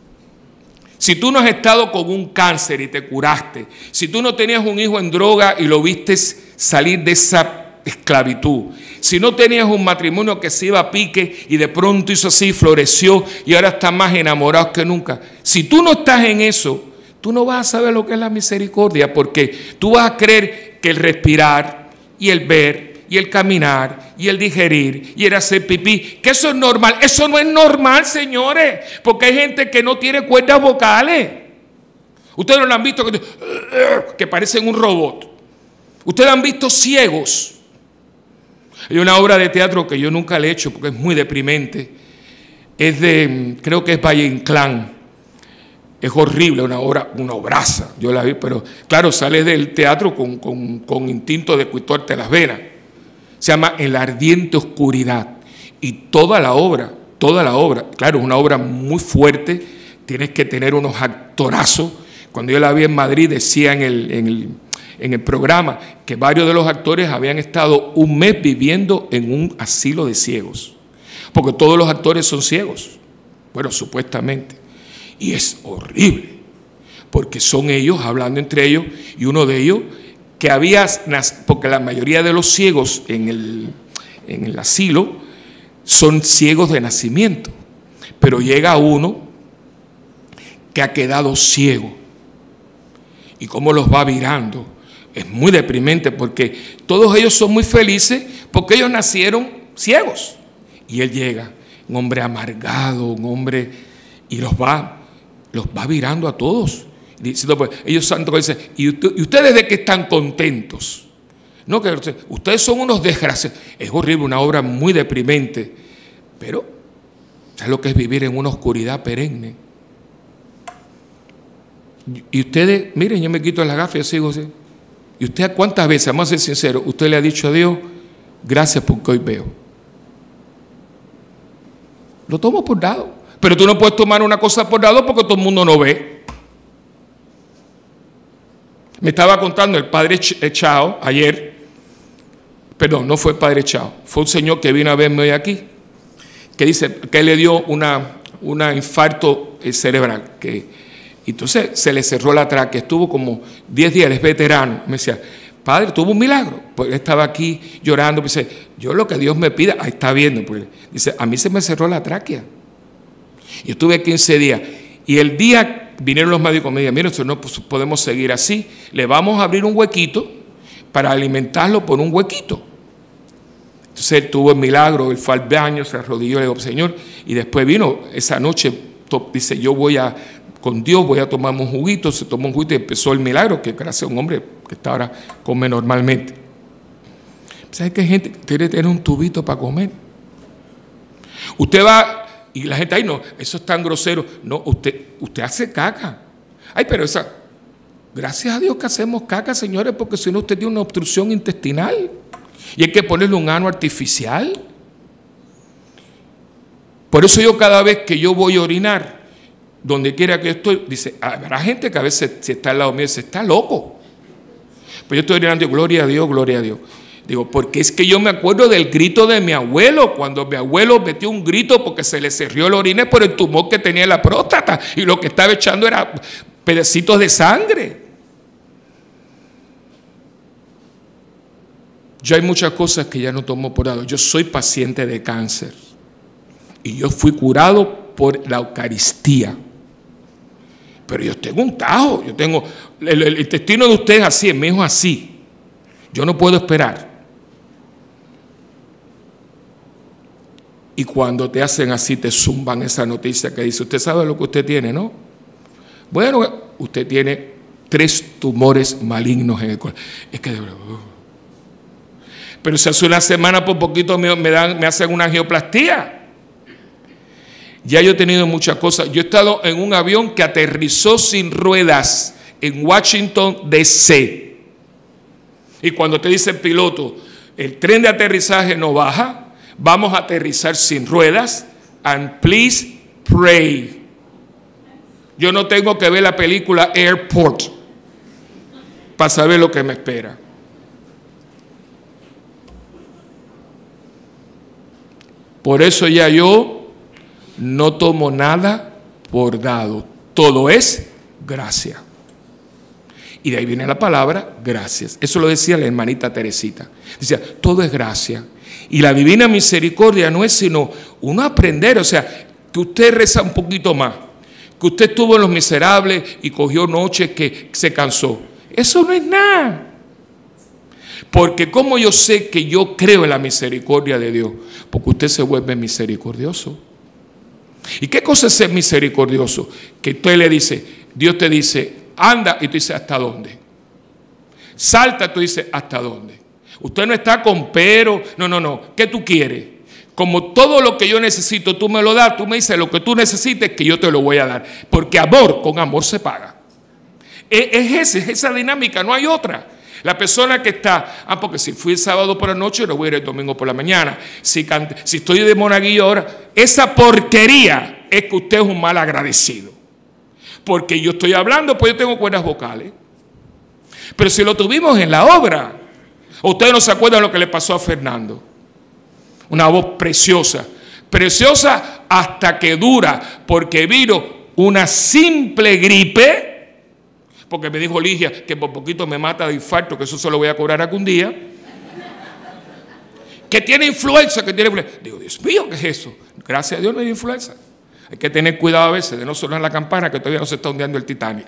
si tú no has estado con un cáncer y te curaste, si tú no tenías un hijo en droga y lo viste salir de esa esclavitud, si no tenías un matrimonio que se iba a pique y de pronto hizo así, floreció y ahora estás más enamorado que nunca, si tú no estás en eso, tú no vas a saber lo que es la misericordia, porque tú vas a creer que el respirar y el ver y el caminar y el digerir y el hacer pipí, que eso es normal. Eso no es normal, señores, porque hay gente que no tiene cuerdas vocales. Ustedes no lo han visto que, que parecen un robot. Ustedes han visto ciegos. Hay una obra de teatro que yo nunca le he hecho porque es muy deprimente. Es de, creo que es Valle Inclán. Es horrible, una obra, una obraza. Yo la vi, pero claro, sales del teatro con, con, con instinto de cuitarte las venas. Se llama En la ardiente oscuridad. Y toda la obra, toda la obra, claro, es una obra muy fuerte. Tienes que tener unos actorazos. Cuando yo la vi en Madrid, decía en el, en el en el programa que varios de los actores habían estado un mes viviendo en un asilo de ciegos, porque todos los actores son ciegos, bueno, supuestamente, y es horrible, porque son ellos hablando entre ellos, y uno de ellos que había, porque la mayoría de los ciegos en el, en el asilo son ciegos de nacimiento, pero llega uno que ha quedado ciego, y cómo los va virando. Es muy deprimente porque todos ellos son muy felices porque ellos nacieron ciegos. Y él llega, un hombre amargado, un hombre, y los va, los va virando a todos. Diciendo, pues, ellos santos dicen, ¿y, usted, ¿y ustedes de qué están contentos? No, que ustedes son unos desgraciados. Es horrible, una obra muy deprimente. Pero, ¿sabes lo que es vivir en una oscuridad perenne? Y ustedes, miren, yo me quito las gafas y sigo así. ¿Y usted cuántas veces, vamos a ser sinceros, usted le ha dicho a Dios, gracias porque hoy veo? Lo tomo por dado. Pero tú no puedes tomar una cosa por dado porque todo el mundo no ve. Me estaba contando el padre Chao ayer, perdón, no fue el padre Chao, fue un señor que vino a verme hoy aquí, que dice que él le dio una, una infarto cerebral, que entonces se le cerró la tráquea, estuvo como diez días, es veterano. Me decía, padre, tuvo un milagro. Pues él estaba aquí llorando, dice, yo lo que Dios me pida, ahí está viendo. Pues, dice, a mí se me cerró la tráquea. Yo estuve quince días y el día vinieron los médicos y me dijeron, mira, nosotros no pues, podemos seguir así, le vamos a abrir un huequito para alimentarlo por un huequito. Entonces él tuvo el milagro, él fue al baño, se arrodilló, le dijo, Señor, y después vino esa noche, dice, yo voy a... con Dios voy a tomar un juguito, se tomó un juguito y empezó el milagro, que gracias a un hombre que está ahora come normalmente. ¿Sabe que hay gente que quiere tener un tubito para comer? Usted va, y la gente, ay no, eso es tan grosero. No, usted, usted hace caca. Ay, pero esa, gracias a Dios que hacemos caca, señores, porque si no usted tiene una obstrucción intestinal y hay que ponerle un ano artificial. Por eso yo cada vez que yo voy a orinar, donde quiera que yo estoy, dice, habrá gente que a veces si está al lado mío dice, está loco. Pues yo estoy orinando, gloria a Dios, gloria a Dios. Digo, porque es que yo me acuerdo del grito de mi abuelo, cuando mi abuelo metió un grito porque se le cerró el orine por el tumor que tenía en la próstata y lo que estaba echando era pedacitos de sangre. Yo hay muchas cosas que ya no tomo por dado. Yo soy paciente de cáncer y yo fui curado por la Eucaristía. Pero yo tengo un tajo, yo tengo, el, el intestino de ustedes así, el mío es así. Yo no puedo esperar. Y cuando te hacen así, te zumban esa noticia que dice, usted sabe lo que usted tiene, ¿no? Bueno, usted tiene tres tumores malignos en el corazón. Es que de verdad... Pero si hace una semana por poquito me, me, dan, me hacen una angioplastía. Ya yo he tenido muchas cosas. Yo he estado en un avión que aterrizó sin ruedas en Washington, D C Y cuando te dice el piloto, el tren de aterrizaje no baja, vamos a aterrizar sin ruedas, and please pray. Yo no tengo que ver la película Airport para saber lo que me espera. Por eso ya yo no tomo nada por dado. Todo es gracia. Y de ahí viene la palabra gracias. Eso lo decía la hermanita Teresita. Decía, todo es gracia. Y la divina misericordia no es sino uno aprender, o sea, que usted reza un poquito más, que usted estuvo en Los Miserables y cogió noches que se cansó. Eso no es nada. Porque como yo sé que yo creo en la misericordia de Dios, porque usted se vuelve misericordioso. ¿Y qué cosa es ser misericordioso? Que usted le dice, Dios te dice, anda, y tú dices, ¿hasta dónde? Salta, tú dices, ¿hasta dónde? Usted no está con pero, no, no, no, ¿qué tú quieres? Como todo lo que yo necesito tú me lo das, tú me dices lo que tú necesites que yo te lo voy a dar. Porque amor, con amor se paga. Es, es, ese, es esa dinámica, no hay otra. La persona que está, ah, porque si fui el sábado por la noche, no voy a ir el domingo por la mañana. Si, cante, si estoy de monaguillo ahora, esa porquería es que usted es un mal agradecido. Porque yo estoy hablando, pues yo tengo cuerdas vocales. Pero si lo tuvimos en la obra, ustedes no se acuerdan lo que le pasó a Fernando. Una voz preciosa, preciosa hasta que dura, porque vino una simple gripe. Porque me dijo Ligia que por poquito me mata de infarto, que eso se lo voy a cobrar algún día. Que tiene influenza, que tiene influenza. Digo, Dios mío, ¿qué es eso? Gracias a Dios no hay influenza. Hay que tener cuidado a veces de no sonar la campana, que todavía no se está hundiendo el Titanic.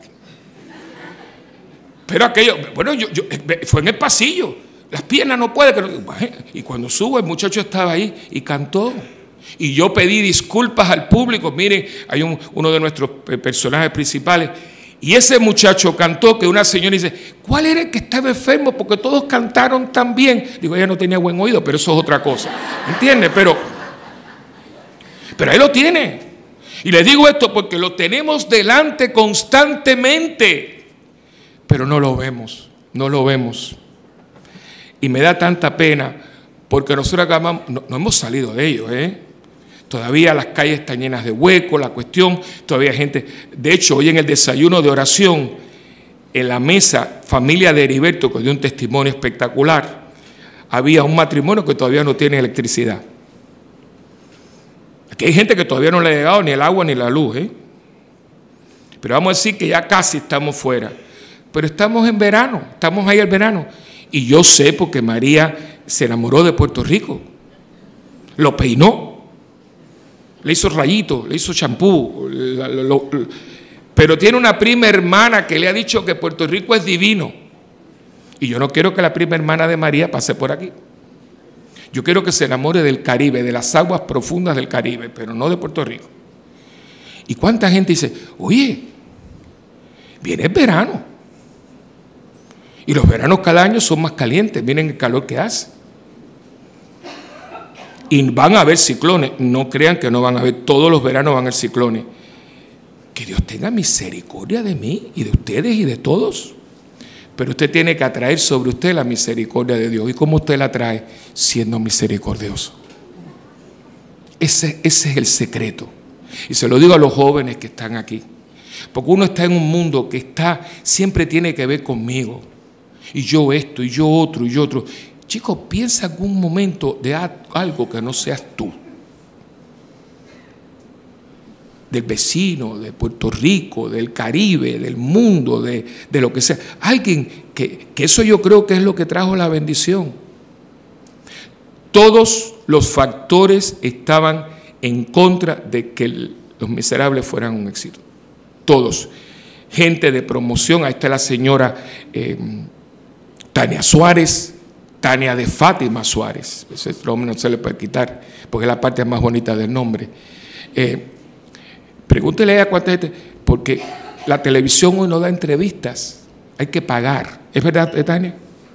Pero aquello, bueno, yo, yo, fue en el pasillo. Las piernas no pueden. Y cuando subo, el muchacho estaba ahí y cantó. Y yo pedí disculpas al público. Miren, hay un, uno de nuestros personajes principales. Y ese muchacho cantó que una señora dice, ¿cuál era el que estaba enfermo? Porque todos cantaron tan bien. Digo, ella no tenía buen oído, pero eso es otra cosa. ¿Entiendes? Pero, pero ahí lo tiene. Y les digo esto porque lo tenemos delante constantemente. Pero no lo vemos, no lo vemos. Y me da tanta pena porque nosotros acabamos, no, no hemos salido de ello, ¿eh? Todavía las calles están llenas de huecos, la cuestión, todavía hay gente. De hecho, hoy en el desayuno de oración, en la mesa, familia de Heriberto, que dio un testimonio espectacular, había un matrimonio que todavía no tiene electricidad. Aquí hay gente que todavía no le ha llegado ni el agua ni la luz, ¿eh? Pero vamos a decir que ya casi estamos fuera. Pero estamos en verano, estamos ahí el verano. Y yo sé porque María se enamoró de Puerto Rico. Lo peinó. Le hizo rayito, le hizo champú, pero tiene una prima hermana que le ha dicho que Puerto Rico es divino. Y yo no quiero que la prima hermana de María pase por aquí. Yo quiero que se enamore del Caribe, de las aguas profundas del Caribe, pero no de Puerto Rico. ¿Y cuánta gente dice, oye, viene el verano? Y los veranos cada año son más calientes, miren el calor que hace. Y van a haber ciclones, no crean que no van a haber, todos los veranos van a haber ciclones. Que Dios tenga misericordia de mí y de ustedes y de todos. Pero usted tiene que atraer sobre usted la misericordia de Dios. ¿Y cómo usted la trae? Siendo misericordioso. Ese, ese es el secreto. Y se lo digo a los jóvenes que están aquí. Porque uno está en un mundo que está, siempre tiene que ver conmigo. Y yo esto, y yo otro, y yo otro. Chicos, piensa algún momento de algo que no seas tú. Del vecino, de Puerto Rico, del Caribe, del mundo, de, de lo que sea. Alguien que, que eso yo creo que es lo que trajo la bendición. Todos los factores estaban en contra de que el, los miserables fueran un éxito. Todos. Gente de promoción, ahí está la señora eh, Tania Suárez, Tania de Fátima Suárez. Ese nombre no se le puede quitar, porque es la parte más bonita del nombre. Eh, pregúntele a ella cuánta gente, porque la televisión hoy no da entrevistas, hay que pagar. ¿Es verdad, Tania?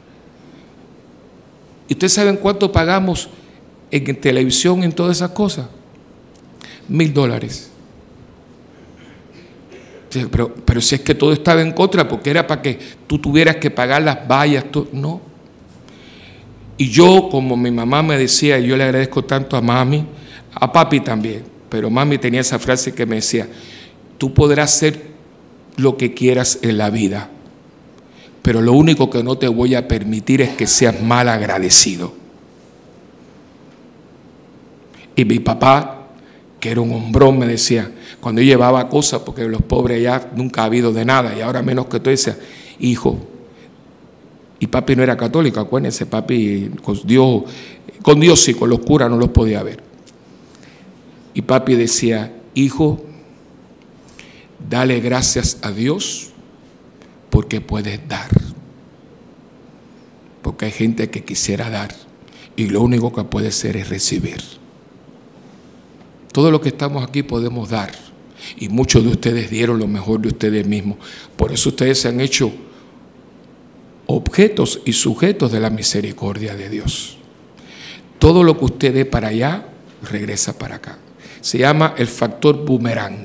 ¿Y ustedes saben cuánto pagamos en televisión en todas esas cosas? Mil dólares. Pero, pero si es que todo estaba en contra, porque era para que tú tuvieras que pagar las vallas, todo, no. Y yo, como mi mamá me decía, y yo le agradezco tanto a mami, a papi también, pero mami tenía esa frase que me decía: tú podrás hacer lo que quieras en la vida, pero lo único que no te voy a permitir es que seas mal agradecido. Y mi papá, que era un hombrón, me decía, cuando yo llevaba cosas, porque los pobres ya nunca ha habido de nada, y ahora menos que tú, decía: hijo, y papi no era católico, acuérdense, papi con Dios, con Dios sí, con los curas no los podía ver. Y papi decía: hijo, dale gracias a Dios porque puedes dar. Porque hay gente que quisiera dar y lo único que puede ser es recibir. Todo lo que estamos aquí podemos dar, y muchos de ustedes dieron lo mejor de ustedes mismos. Por eso ustedes se han hecho objetos y sujetos de la misericordia de Dios. Todo lo que usted dé para allá, regresa para acá. Se llama el factor boomerang.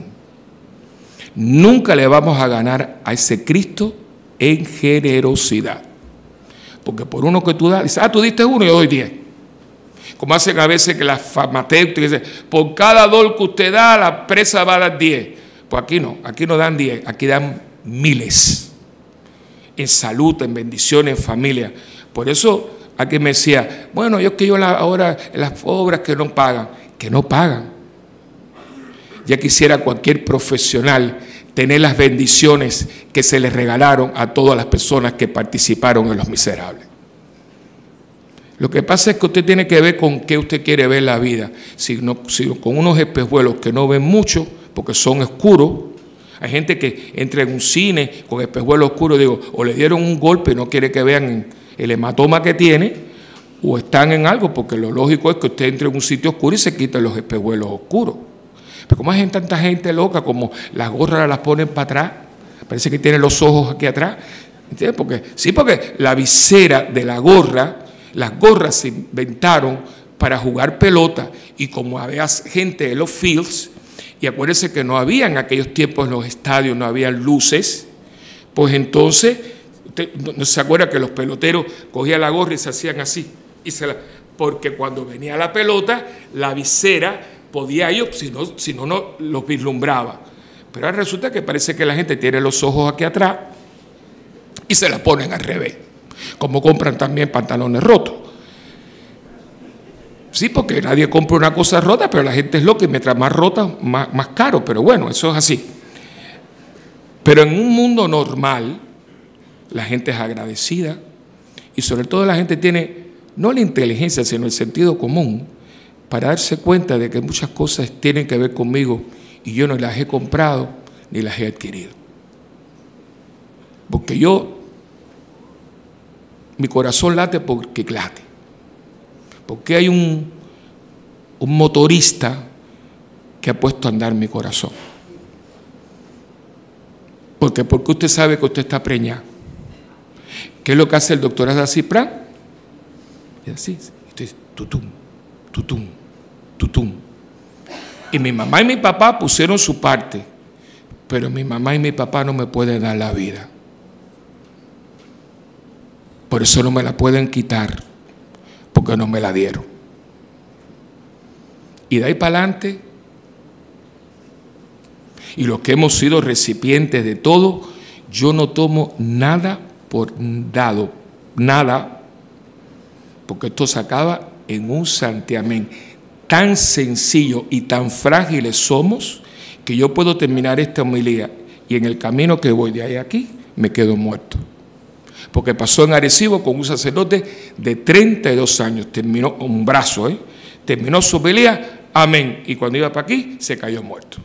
Nunca le vamos a ganar a ese Cristo en generosidad. Porque por uno que tú das, dices: ah, tú diste uno y yo doy diez. Como hacen a veces que las farmacéuticas dicen: por cada dólar que usted da, la empresa va a dar diez. Pues aquí no, aquí no dan diez, aquí dan miles. En salud, en bendición, en familia. Por eso aquí me decía: bueno, yo que yo la, ahora las obras que no pagan, que no pagan. Ya quisiera cualquier profesional tener las bendiciones que se les regalaron a todas las personas que participaron en Los Miserables. Lo que pasa es que usted tiene que ver con qué usted quiere ver la vida. Si, no, si con unos espejuelos que no ven mucho, porque son oscuros. Hay gente que entra en un cine con espejuelos oscuros, digo, o le dieron un golpe y no quiere que vean el hematoma que tiene, o están en algo, porque lo lógico es que usted entre en un sitio oscuro y se quita los espejuelos oscuros. Pero como hay tanta gente loca, como las gorras las ponen para atrás, parece que tienen los ojos aquí atrás. ¿Entiendes? Porque, sí, porque la visera de la gorra, las gorras se inventaron para jugar pelota, y como había gente en los fields, y acuérdense que no había en aquellos tiempos en los estadios, no había luces, pues entonces, usted no se acuerda que los peloteros cogían la gorra y se hacían así, y se la, porque cuando venía la pelota, la visera podía ir, si no, si no, no los vislumbraba. Pero ahora resulta que parece que la gente tiene los ojos aquí atrás y se la ponen al revés, como compran también pantalones rotos. Sí, porque nadie compra una cosa rota, pero la gente es loca y mientras más rota, más, más caro. Pero bueno, eso es así. Pero en un mundo normal, la gente es agradecida y sobre todo la gente tiene no la inteligencia, sino el sentido común para darse cuenta de que muchas cosas tienen que ver conmigo y yo no las he comprado ni las he adquirido. Porque yo, mi corazón late porque late. Porque hay un, un motorista que ha puesto a andar mi corazón. Porque, porque usted sabe que usted está preñado. ¿Qué es lo que hace el doctor Azazipran? Y así, usted, tutum, tutum, tutum. Y mi mamá y mi papá pusieron su parte, pero mi mamá y mi papá no me pueden dar la vida. Por eso no me la pueden quitar, porque no me la dieron. Y de ahí para adelante, y los que hemos sido recipientes de todo, yo no tomo nada por dado, nada, porque esto se acaba en un santiamén. Tan sencillo y tan frágiles somos que yo puedo terminar esta homilía y en el camino que voy de ahí a aquí me quedo muerto. Porque pasó en Arecibo con un sacerdote de treinta y dos años, terminó un brazo, ¿eh? terminó su homilía, amén, y cuando iba para aquí se cayó muerto.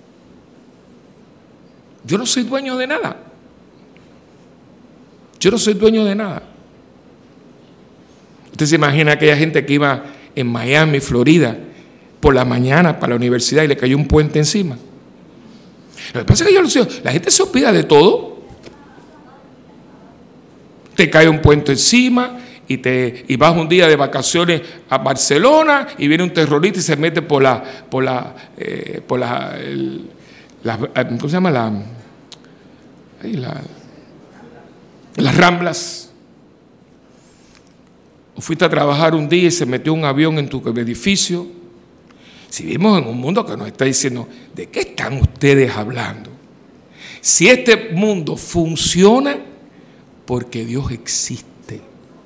Yo no soy dueño de nada. Yo no soy dueño de nada. Usted se imagina aquella gente que iba en Miami, Florida, por la mañana para la universidad y le cayó un puente encima. Lo que pasa es que yo lo sé, la gente se olvida de todo. Te cae un puente encima y, te, y vas un día de vacaciones a Barcelona y viene un terrorista y se mete por la, por la, eh, por la, el, la, ¿cómo se llama? La, ahí la, las Ramblas. O fuiste a trabajar un día y se metió un avión en tu edificio. Si vivimos en un mundo que nos está diciendo, ¿de qué están ustedes hablando? Si este mundo funciona, porque Dios existe.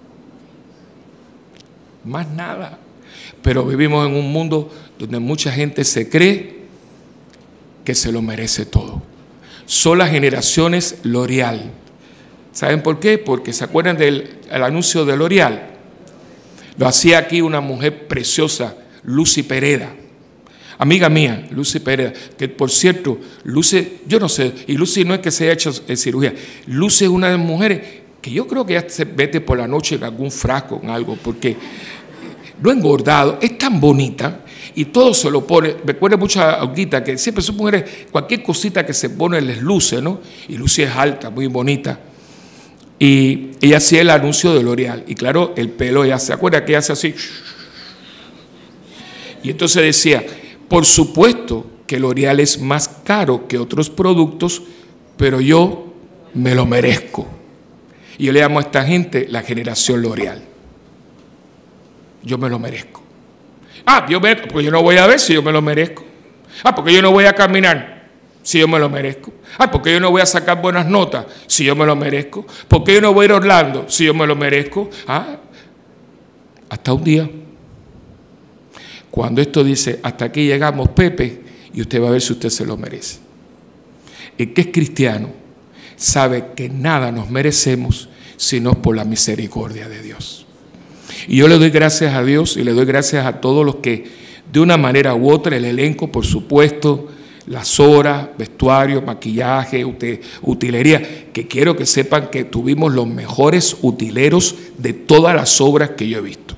Más nada. Pero vivimos en un mundo donde mucha gente se cree que se lo merece todo. Son las generaciones L'Oreal. ¿Saben por qué? Porque se acuerdan del el anuncio de L'Oreal. Lo hacía aquí una mujer preciosa, Lucy Pereda. Amiga mía, Lucy Pereda, que por cierto, Lucy, yo no sé, y Lucy no es que se haya hecho eh, cirugía, Lucy es una de las mujeres que yo creo que ya se mete por la noche en algún frasco, en algo, porque lo ha engordado, es tan bonita, y todo se lo pone. Me acuerdo mucho a Olguita, que siempre son mujeres, cualquier cosita que se pone les luce, ¿no? Y Lucy es alta, muy bonita. Y ella hacía el anuncio de L'Oreal, y claro, el pelo, ella se acuerda que ella hace así. Y entonces decía, por supuesto que L'Oreal es más caro que otros productos, pero yo me lo merezco. Y yo le llamo a esta gente la generación L'Oreal. Yo me lo merezco. Ah, yo me, porque yo no voy a ver si yo me lo merezco. Ah, porque yo no voy a caminar si yo me lo merezco. Ah, porque yo no voy a sacar buenas notas si yo me lo merezco. Porque yo no voy a ir a Orlando si yo me lo merezco. Ah, hasta un día. Cuando esto dice, hasta aquí llegamos, Pepe, y usted va a ver si usted se lo merece. El que es cristiano sabe que nada nos merecemos sino por la misericordia de Dios. Y yo le doy gracias a Dios y le doy gracias a todos los que, de una manera u otra, el elenco, por supuesto, las horas, vestuario, maquillaje, utilería, que quiero que sepan que tuvimos los mejores utileros de todas las obras que yo he visto.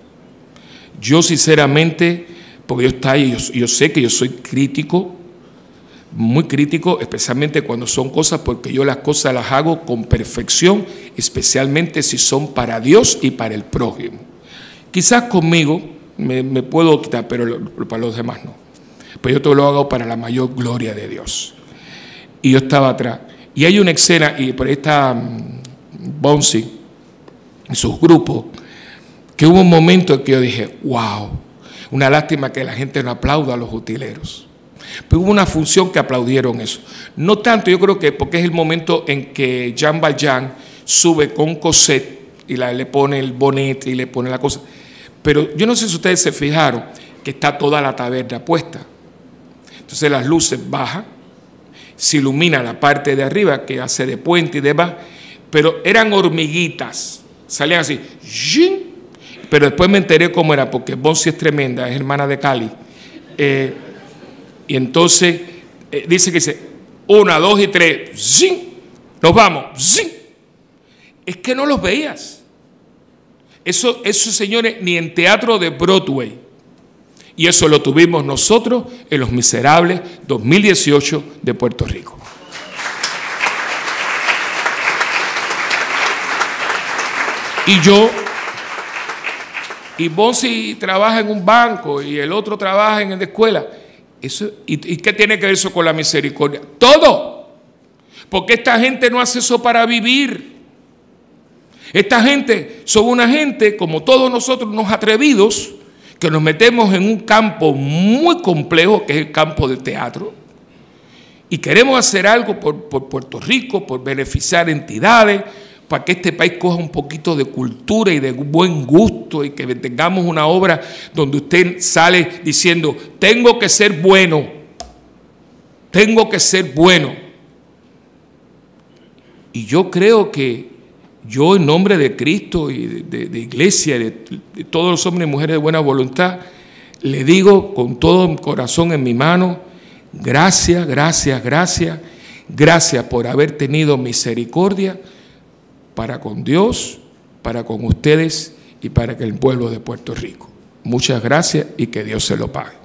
Yo sinceramente, porque yo, está ahí, yo, yo sé que yo soy crítico, muy crítico, especialmente cuando son cosas, porque yo las cosas las hago con perfección, especialmente si son para Dios y para el prójimo. Quizás conmigo me, me puedo quitar, pero lo, para los demás no. Pues yo todo lo hago para la mayor gloria de Dios. Y yo estaba atrás. Y hay una escena, y por ahí está um, Bonsi y sus grupos, que hubo un momento en que yo dije, wow, una lástima que la gente no aplauda a los utileros. Pero hubo una función que aplaudieron eso. No tanto, yo creo que porque es el momento en que Jean Valjean sube con Cosette y la, le pone el bonete y le pone la cosa. Pero yo no sé si ustedes se fijaron que está toda la taberna puesta. Entonces las luces bajan, se ilumina la parte de arriba que hace de puente y demás, pero eran hormiguitas, salían así, ¡zin! Pero después me enteré cómo era, porque Bonsi es tremenda, es hermana de Cali. Eh, y entonces eh, dice que dice, una, dos y tres, ¡zin! Nos vamos, ¡zin! Es que no los veías. Eso, esos señores, ni en teatro de Broadway. Y eso lo tuvimos nosotros en Los Miserables dos mil dieciocho de Puerto Rico. Y yo... Y Bonsi trabaja en un banco y el otro trabaja en la escuela. Eso, ¿y, ¿Y qué tiene que ver eso con la misericordia? Todo. Porque esta gente no hace eso para vivir. Esta gente son una gente, como todos nosotros, unos atrevidos, que nos metemos en un campo muy complejo, que es el campo del teatro, y queremos hacer algo por, por Puerto Rico, por beneficiar entidades, para que este país coja un poquito de cultura y de buen gusto y que tengamos una obra donde usted sale diciendo, tengo que ser bueno, tengo que ser bueno. Y yo creo que yo, en nombre de Cristo y de, de, de iglesia, de, de todos los hombres y mujeres de buena voluntad, le digo con todo mi corazón en mi mano, gracias, gracias, gracias, gracias por haber tenido misericordia para con Dios, para con ustedes y para el pueblo de Puerto Rico. Muchas gracias y que Dios se lo pague.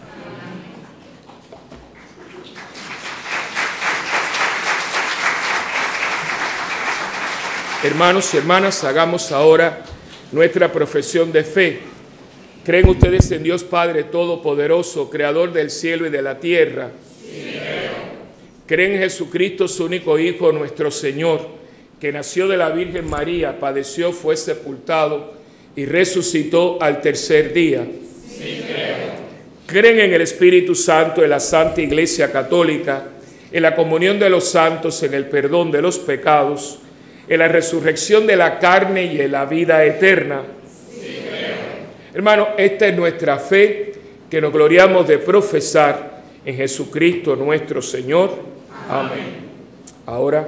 Hermanos y hermanas, hagamos ahora nuestra profesión de fe. ¿Creen ustedes en Dios Padre Todopoderoso, Creador del cielo y de la tierra? Sí, creo. ¿Creen en Jesucristo, su único Hijo, nuestro Señor, que nació de la Virgen María, padeció, fue sepultado y resucitó al tercer día? Sí, creo. ¿Creen en el Espíritu Santo, en la Santa Iglesia Católica, en la comunión de los santos, en el perdón de los pecados, en la resurrección de la carne y en la vida eterna? Sí, creo. Hermano, esta es nuestra fe, que nos gloriamos de profesar en Jesucristo nuestro Señor. Amén. Amén. Ahora,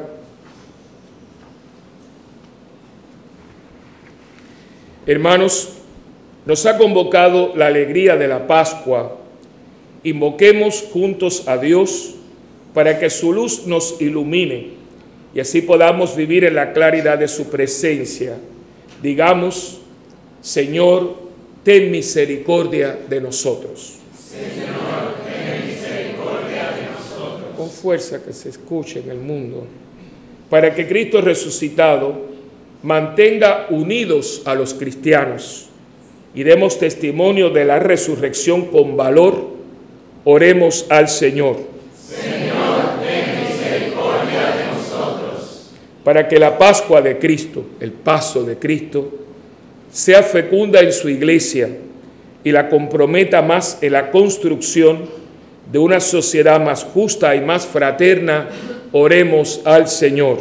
hermanos, nos ha convocado la alegría de la Pascua. Invoquemos juntos a Dios para que su luz nos ilumine y así podamos vivir en la claridad de su presencia. Digamos: Señor, ten misericordia de nosotros. Señor, ten misericordia de nosotros. Con fuerza que se escuche en el mundo, para que Cristo resucitado mantenga unidos a los cristianos y demos testimonio de la resurrección con valor. Oremos al Señor. Señor, ten misericordia de nosotros. Para que la Pascua de Cristo, el paso de Cristo, sea fecunda en su iglesia y la comprometa más en la construcción de una sociedad más justa y más fraterna, oremos al Señor.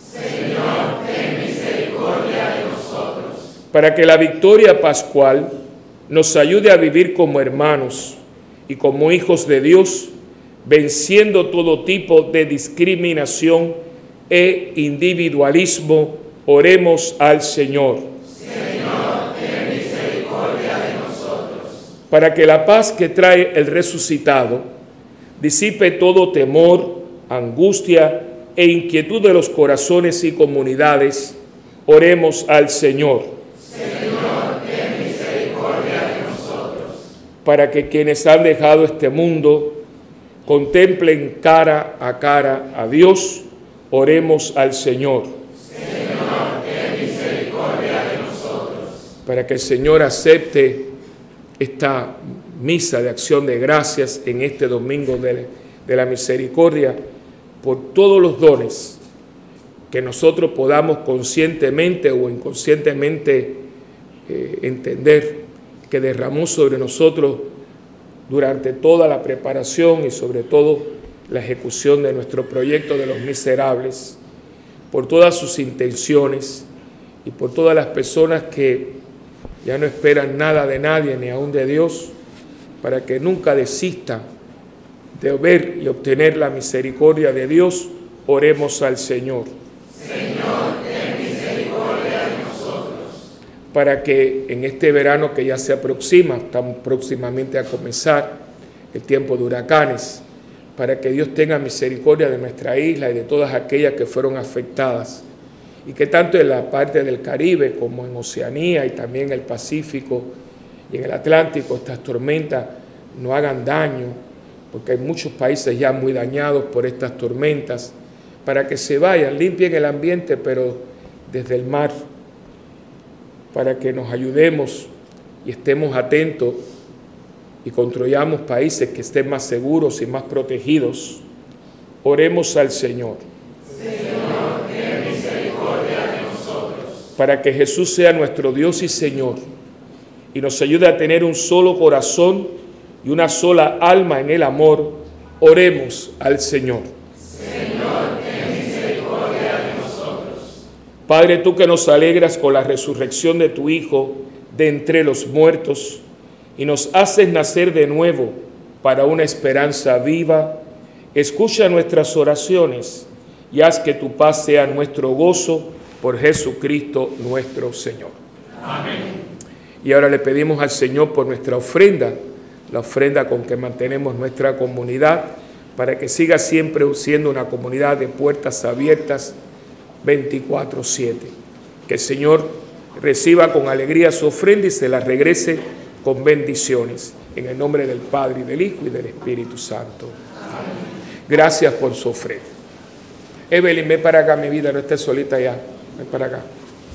Señor, ten misericordia de nosotros. Para que la victoria pascual nos ayude a vivir como hermanos y como hijos de Dios, venciendo todo tipo de discriminación e individualismo, oremos al Señor. Señor, ten misericordia de nosotros. Para que la paz que trae el resucitado disipe todo temor, angustia e inquietud de los corazones y comunidades, oremos al Señor. Señor, ten misericordia de nosotros. Para que quienes han dejado este mundo contemplen cara a cara a Dios, oremos al Señor. Señor, ten misericordia de nosotros. Para que el Señor acepte esta misa de acción de gracias en este domingo de, de la misericordia por todos los dones que nosotros podamos conscientemente o inconscientemente eh, entender que derramó sobre nosotros durante toda la preparación y sobre todo la ejecución de nuestro proyecto de los miserables, por todas sus intenciones y por todas las personas que ya no esperan nada de nadie ni aún de Dios, para que nunca desistan de ver y obtener la misericordia de Dios, oremos al Señor. Señor, ten misericordia de nosotros. Para que en este verano que ya se aproxima, estamos próximamente a comenzar el tiempo de huracanes, para que Dios tenga misericordia de nuestra isla y de todas aquellas que fueron afectadas, y que tanto en la parte del Caribe como en Oceanía y también en el Pacífico y en el Atlántico estas tormentas no hagan daño, porque hay muchos países ya muy dañados por estas tormentas, para que se vayan, limpien el ambiente, pero desde el mar, para que nos ayudemos y estemos atentos y construyamos países que estén más seguros y más protegidos. Oremos al Señor. Señor, ten misericordia de nosotros. Para que Jesús sea nuestro Dios y Señor y nos ayude a tener un solo corazón y una sola alma en el amor, oremos al Señor. Señor, ten misericordia de nosotros. Padre, tú que nos alegras con la resurrección de tu Hijo de entre los muertos y nos haces nacer de nuevo para una esperanza viva, escucha nuestras oraciones y haz que tu paz sea nuestro gozo por Jesucristo nuestro Señor. Amén. Y ahora le pedimos al Señor por nuestra ofrenda, la ofrenda con que mantenemos nuestra comunidad, para que siga siempre siendo una comunidad de puertas abiertas veinticuatro siete. Que el Señor reciba con alegría su ofrenda y se la regrese con bendiciones. En el nombre del Padre, y del Hijo, y del Espíritu Santo. Amén. Gracias por su ofrenda. Evelyn, ven para acá, mi vida, no estés solita ya. Ven para acá.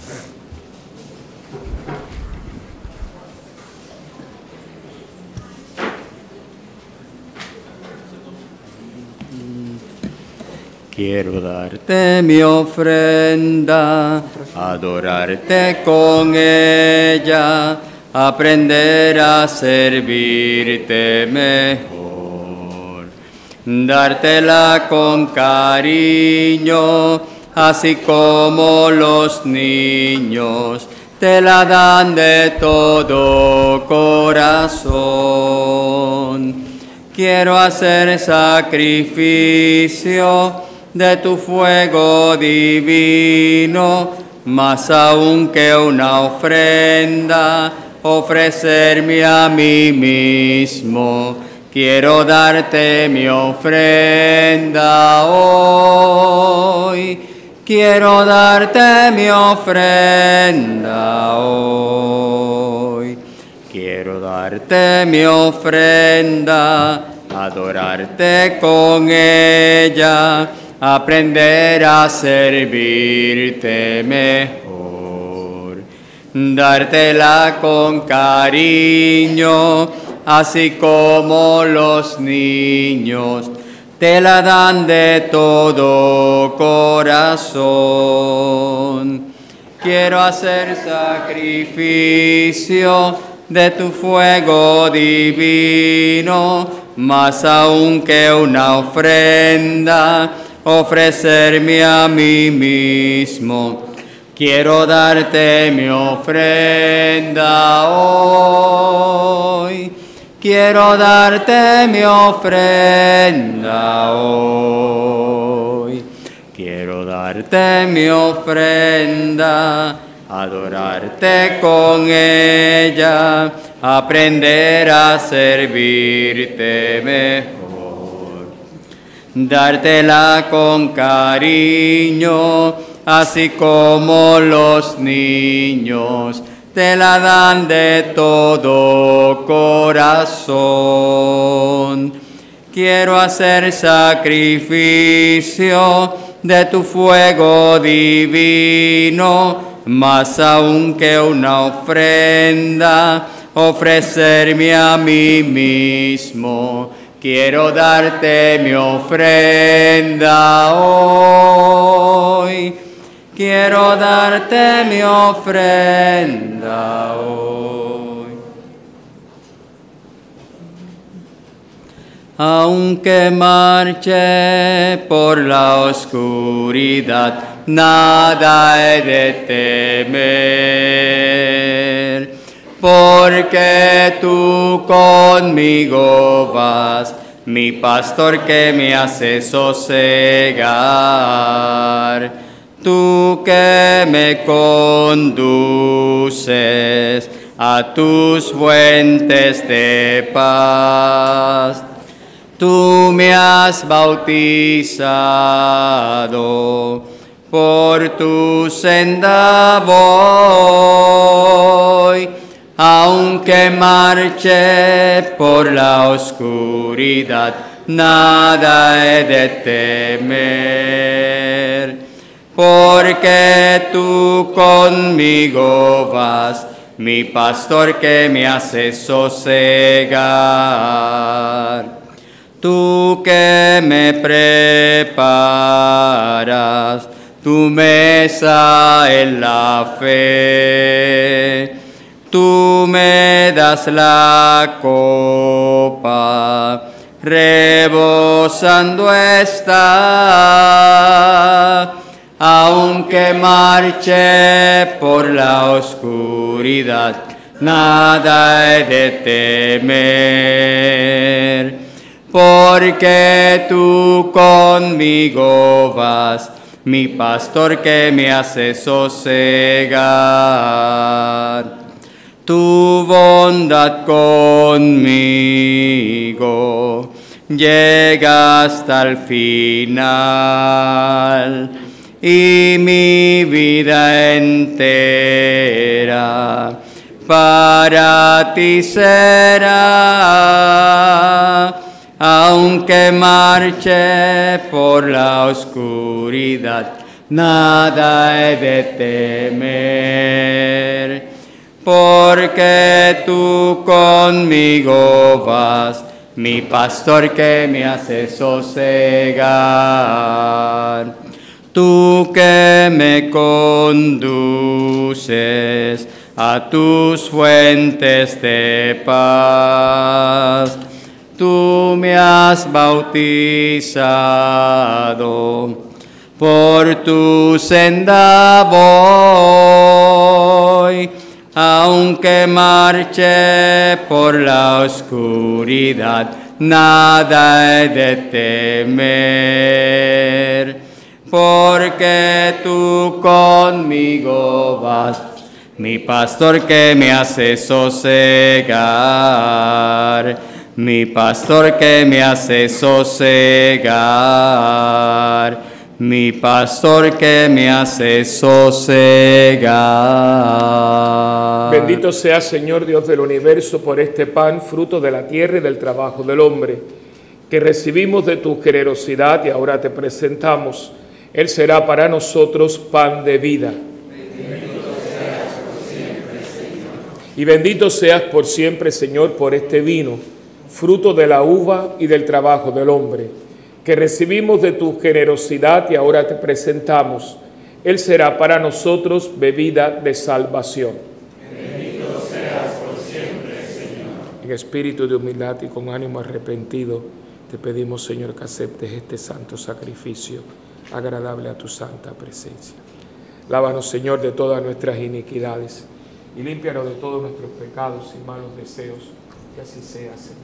Quiero darte mi ofrenda, adorarte con ella, aprender a servirte mejor, dártela con cariño, así como los niños te la dan de todo corazón. Quiero hacer sacrificio de tu fuego divino, más aún que una ofrenda, ofrecerme a mí mismo. Quiero darte mi ofrenda hoy, quiero darte mi ofrenda hoy, quiero darte mi ofrenda, adorarte con ella, aprender a servirte mejor, dártela con cariño, así como los niños te la dan de todo corazón. Quiero hacer sacrificio de tu fuego divino, más aún que una ofrenda, ofrecerme a mí mismo. Quiero darte mi ofrenda hoy, quiero darte mi ofrenda hoy, quiero darte mi ofrenda, adorarte con ella, aprender a servirte mejor, dártela con cariño, así como los niños te la dan de todo corazón. Quiero hacer sacrificio de tu fuego divino, más aún que una ofrenda, ofrecerme a mí mismo. Quiero darte mi ofrenda hoy, quiero darte mi ofrenda hoy. Aunque marche por la oscuridad, nada he de temer, porque tú conmigo vas, mi pastor que me hace sosegar. Tú que me conduces a tus fuentes de paz. Tú me has bautizado, por tu senda voy, aunque marche por la oscuridad, nada he de temer, porque tú conmigo vas, mi pastor que me hace sosegar. Tú que me preparas tu mesa en la fe, tú me das la copa, rebosando está, aunque marche por la oscuridad, nada he de temer. Porque tú conmigo vas, mi pastor que me hace sosegar. Tu bondad conmigo llega hasta el final, y mi vida entera para ti será, aunque marche por la oscuridad, nada he de temer, porque tú conmigo vas, mi pastor que me hace sosegar. Tú que me conduces a tus fuentes de paz, tú me has bautizado, por tu senda voy, aunque marche por la oscuridad, nada he de temer, porque tú conmigo vas, mi pastor que me hace sosegar, mi pastor que me hace sosegar, mi pastor que me hace sosegar. Bendito sea, Señor Dios del universo, por este pan, fruto de la tierra y del trabajo del hombre, que recibimos de tu generosidad y ahora te presentamos. Él será para nosotros pan de vida. Y bendito seas por siempre, Señor, por este vino, fruto de la uva y del trabajo del hombre, que recibimos de tu generosidad y ahora te presentamos. Él será para nosotros bebida de salvación. Bendito seas por siempre, Señor. En espíritu de humildad y con ánimo arrepentido, te pedimos, Señor, que aceptes este santo sacrificio, agradable a tu santa presencia. Lávanos, Señor, de todas nuestras iniquidades y límpianos de todos nuestros pecados y malos deseos, que así sea, Señor.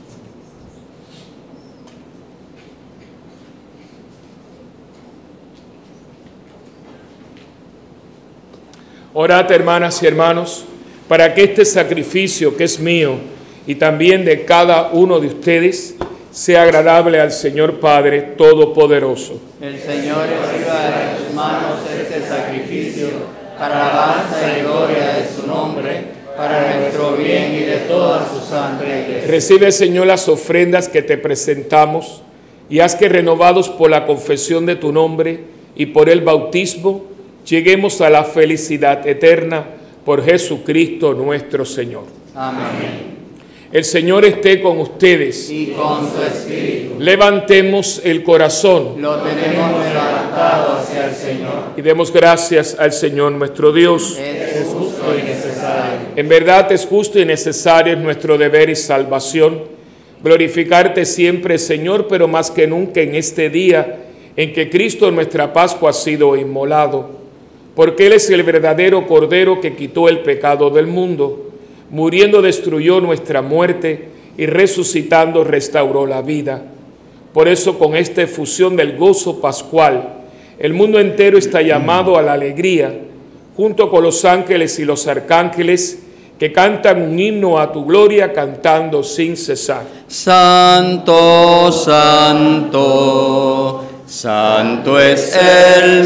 Orad, hermanas y hermanos, para que este sacrificio que es mío y también de cada uno de ustedes sea agradable al Señor Padre Todopoderoso. El Señor reciba de tus manos este sacrificio para alabanza y gloria de su nombre, para nuestro bien y de toda su santa iglesia. Recibe, Señor, las ofrendas que te presentamos y haz que, renovados por la confesión de tu nombre y por el bautismo, lleguemos a la felicidad eterna por Jesucristo nuestro Señor. Amén. El Señor esté con ustedes. Y con su espíritu. Levantemos el corazón. Lo tenemos levantado hacia el Señor. Y demos gracias al Señor nuestro Dios. Es justo y necesario. En verdad es justo y necesario, es nuestro deber y salvación, glorificarte siempre, Señor, pero más que nunca en este día en que Cristo, nuestra Pascua, ha sido inmolado, porque Él es el verdadero Cordero que quitó el pecado del mundo. Muriendo destruyó nuestra muerte y resucitando restauró la vida. Por eso, con esta efusión del gozo pascual, el mundo entero está llamado a la alegría, junto con los ángeles y los arcángeles que cantan un himno a tu gloria, cantando sin cesar. Santo, santo, santo es el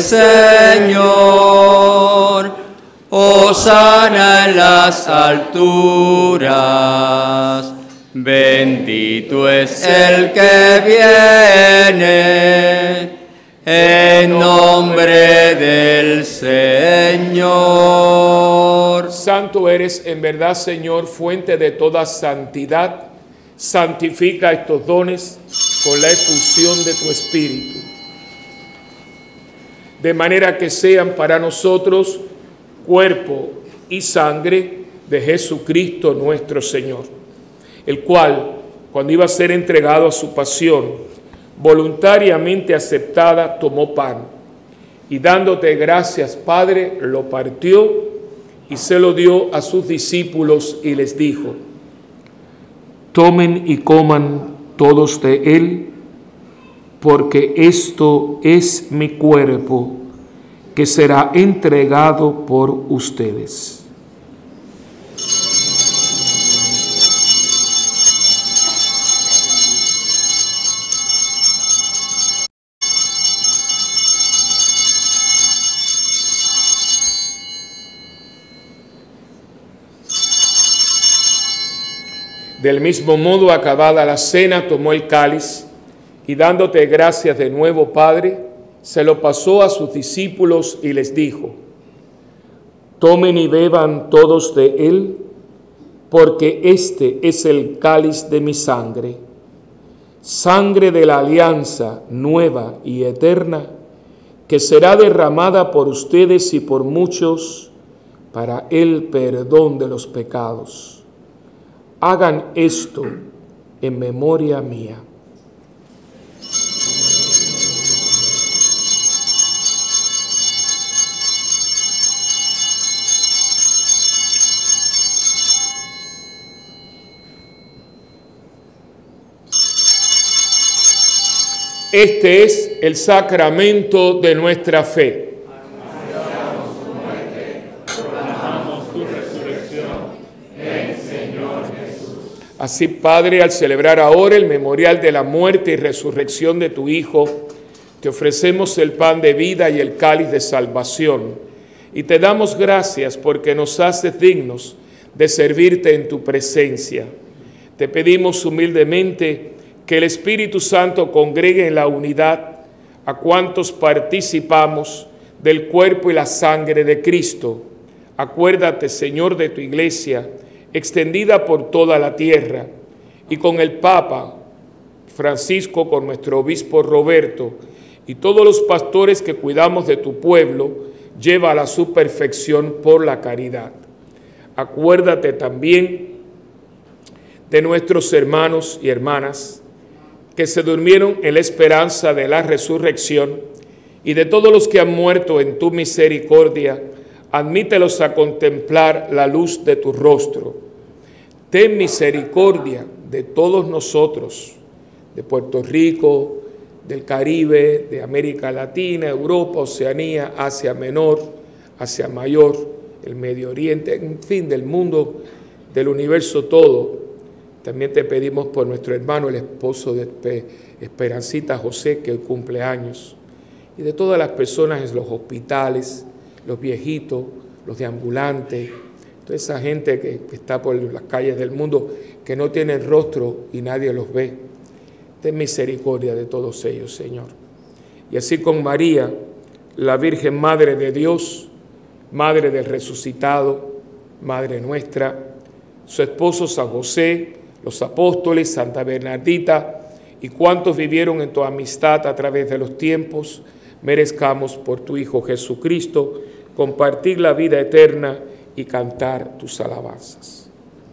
Señor. Hosana en las alturas, bendito es el que viene en nombre del Señor. Santo eres en verdad, Señor, fuente de toda santidad. Santifica estos dones con la efusión de tu Espíritu, de manera que sean para nosotros cuerpo y sangre de Jesucristo nuestro Señor, el cual, cuando iba a ser entregado a su pasión, voluntariamente aceptada, tomó pan, y dándote gracias, Padre, lo partió y se lo dio a sus discípulos y les dijo: tomen y coman todos de él, porque esto es mi cuerpo, que será entregado por ustedes. Del mismo modo, acabada la cena, tomó el cáliz y dándote gracias de nuevo, Padre, se lo pasó a sus discípulos y les dijo: tomen y beban todos de él, porque este es el cáliz de mi sangre, sangre de la alianza nueva y eterna, que será derramada por ustedes y por muchos para el perdón de los pecados. Hagan esto en memoria mía. Este es el sacramento de nuestra fe. Anunciamos tu muerte, proclamamos tu resurrección. Ven, Señor Jesús. Así, Padre, al celebrar ahora el memorial de la muerte y resurrección de tu Hijo, te ofrecemos el pan de vida y el cáliz de salvación, y te damos gracias porque nos haces dignos de servirte en tu presencia. Te pedimos humildemente que el Espíritu Santo congregue en la unidad a cuantos participamos del cuerpo y la sangre de Cristo. Acuérdate, Señor, de tu iglesia, extendida por toda la tierra, y con el Papa Francisco, con nuestro obispo Roberto, y todos los pastores que cuidamos de tu pueblo, lleva a la su perfección por la caridad. Acuérdate también de nuestros hermanos y hermanas que se durmieron en la esperanza de la resurrección, y de todos los que han muerto en tu misericordia, admítelos a contemplar la luz de tu rostro. Ten misericordia de todos nosotros, de Puerto Rico, del Caribe, de América Latina, Europa, Oceanía, Asia Menor, Asia Mayor, el Medio Oriente, en fin, del mundo, del universo todo. También te pedimos por nuestro hermano, el esposo de Esperancita José, que hoy cumple años, y de todas las personas en los hospitales, los viejitos, los deambulantes, toda esa gente que, que está por las calles del mundo, que no tienen rostro y nadie los ve. Ten misericordia de todos ellos, Señor. Y así con María, la Virgen Madre de Dios, Madre del Resucitado, Madre nuestra, su esposo San José, los apóstoles, Santa Bernardita y cuantos vivieron en tu amistad a través de los tiempos, merezcamos por tu Hijo Jesucristo compartir la vida eterna y cantar tus alabanzas.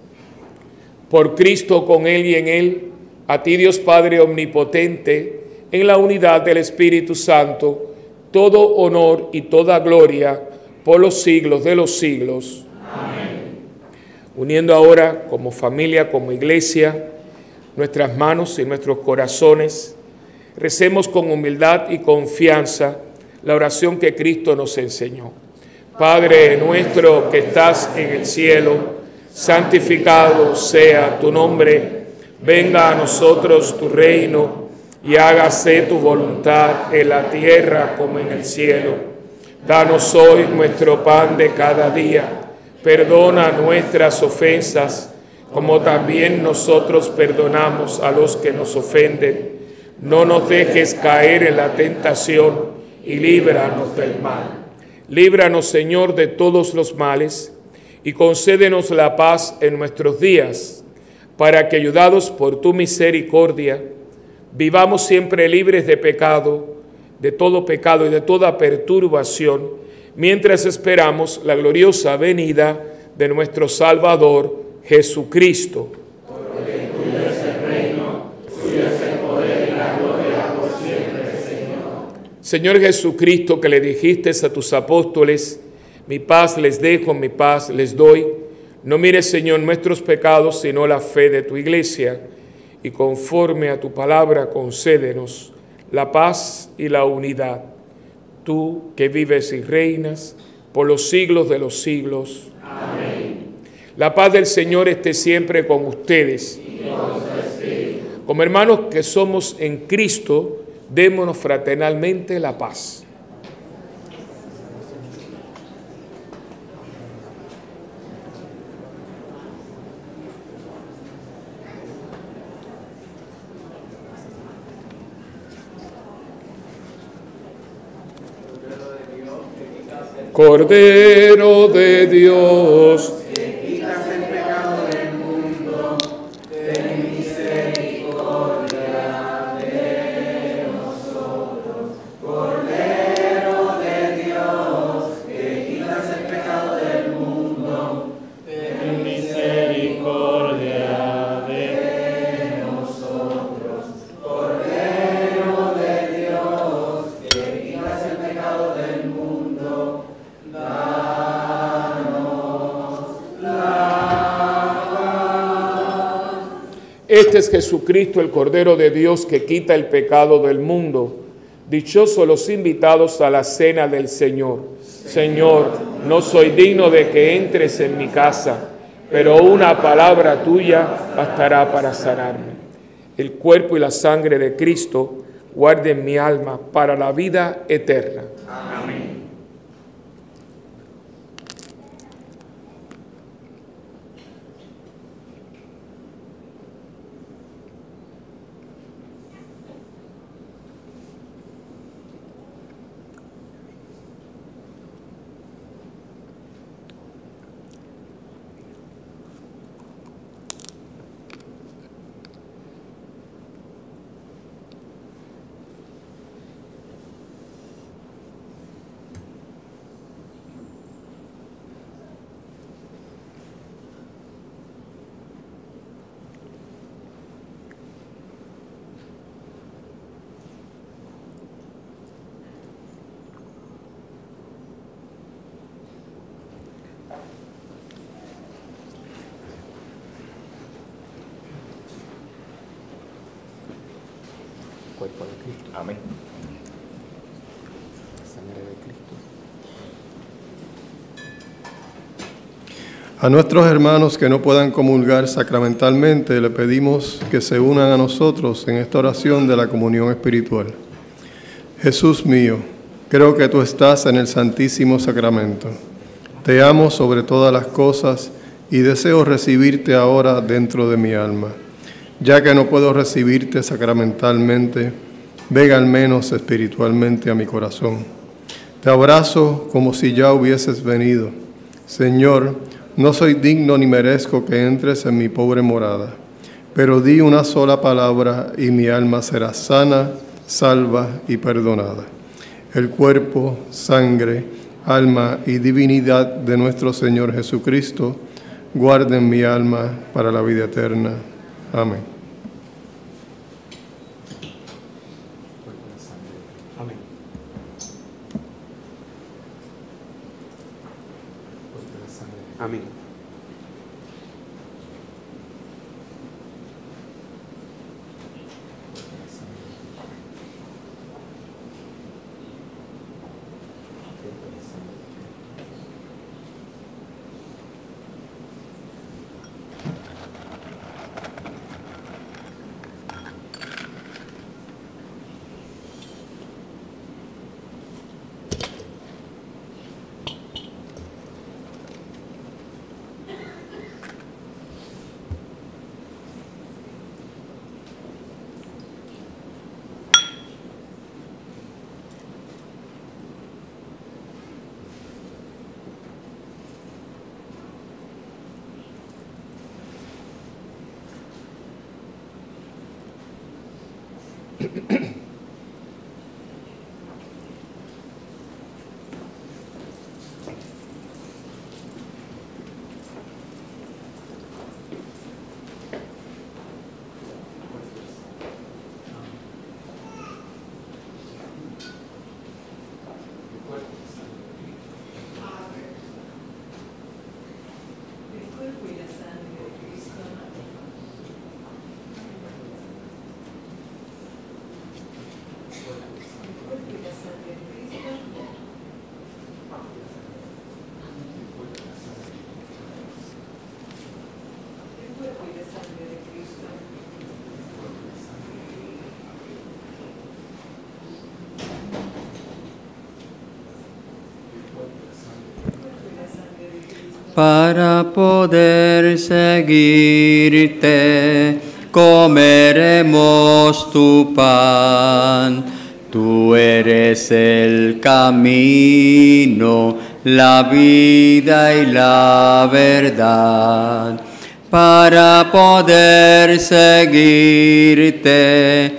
Por Cristo, con Él y en Él, a ti Dios Padre Omnipotente, en la unidad del Espíritu Santo, todo honor y toda gloria por los siglos de los siglos. Amén. Uniendo ahora como familia, como iglesia, nuestras manos y nuestros corazones, recemos con humildad y confianza la oración que Cristo nos enseñó. Padre nuestro que estás en el cielo, santificado sea tu nombre, venga a nosotros tu reino y hágase tu voluntad en la tierra como en el cielo. Danos hoy nuestro pan de cada día. Perdona nuestras ofensas, como también nosotros perdonamos a los que nos ofenden. No nos dejes caer en la tentación y líbranos del mal. Líbranos, Señor, de todos los males y concédenos la paz en nuestros días, para que, ayudados por tu misericordia, vivamos siempre libres de pecado, de todo pecado y de toda perturbación, mientras esperamos la gloriosa venida de nuestro Salvador, Jesucristo. Porque tuyo es el reino, tuyo es el poder y la gloria por siempre, Señor. Señor Jesucristo, que le dijiste a tus apóstoles, mi paz les dejo, mi paz les doy, no mires, Señor, nuestros pecados, sino la fe de tu iglesia, y conforme a tu palabra concédenos la paz y la unidad. Tú que vives y reinas por los siglos de los siglos. Amén. La paz del Señor esté siempre con ustedes. Y con su espíritu. Como hermanos que somos en Cristo, démonos fraternalmente la paz. Cordero de Dios, que quitas el pecado del mundo, ten misericordia de nosotros. Cordero de Dios, que quitas el pecado del mundo, ten misericordia de nosotros. Cordero de Dios, que quitas el pecado del mundo, este es Jesucristo, el Cordero de Dios, que quita el pecado del mundo. Dichosos los invitados a la cena del Señor. Señor, no soy digno de que entres en mi casa, pero una palabra tuya bastará para sanarme. El cuerpo y la sangre de Cristo guarden mi alma para la vida eterna. Amén. Cuerpo de Cristo. Amén. Sangre de Cristo. A nuestros hermanos que no puedan comulgar sacramentalmente, le pedimos que se unan a nosotros en esta oración de la comunión espiritual. Jesús mío, creo que tú estás en el Santísimo Sacramento. Te amo sobre todas las cosas y deseo recibirte ahora dentro de mi alma. Ya que no puedo recibirte sacramentalmente, ven al menos espiritualmente a mi corazón. Te abrazo como si ya hubieses venido. Señor, no soy digno ni merezco que entres en mi pobre morada, pero di una sola palabra y mi alma será sana, salva y perdonada. El cuerpo, sangre, alma y divinidad de nuestro Señor Jesucristo guarden mi alma para la vida eterna. Amén. Amén. Amén. Para poder seguirte, comeremos tu pan. Tú eres el camino, la vida y la verdad. Para poder seguirte,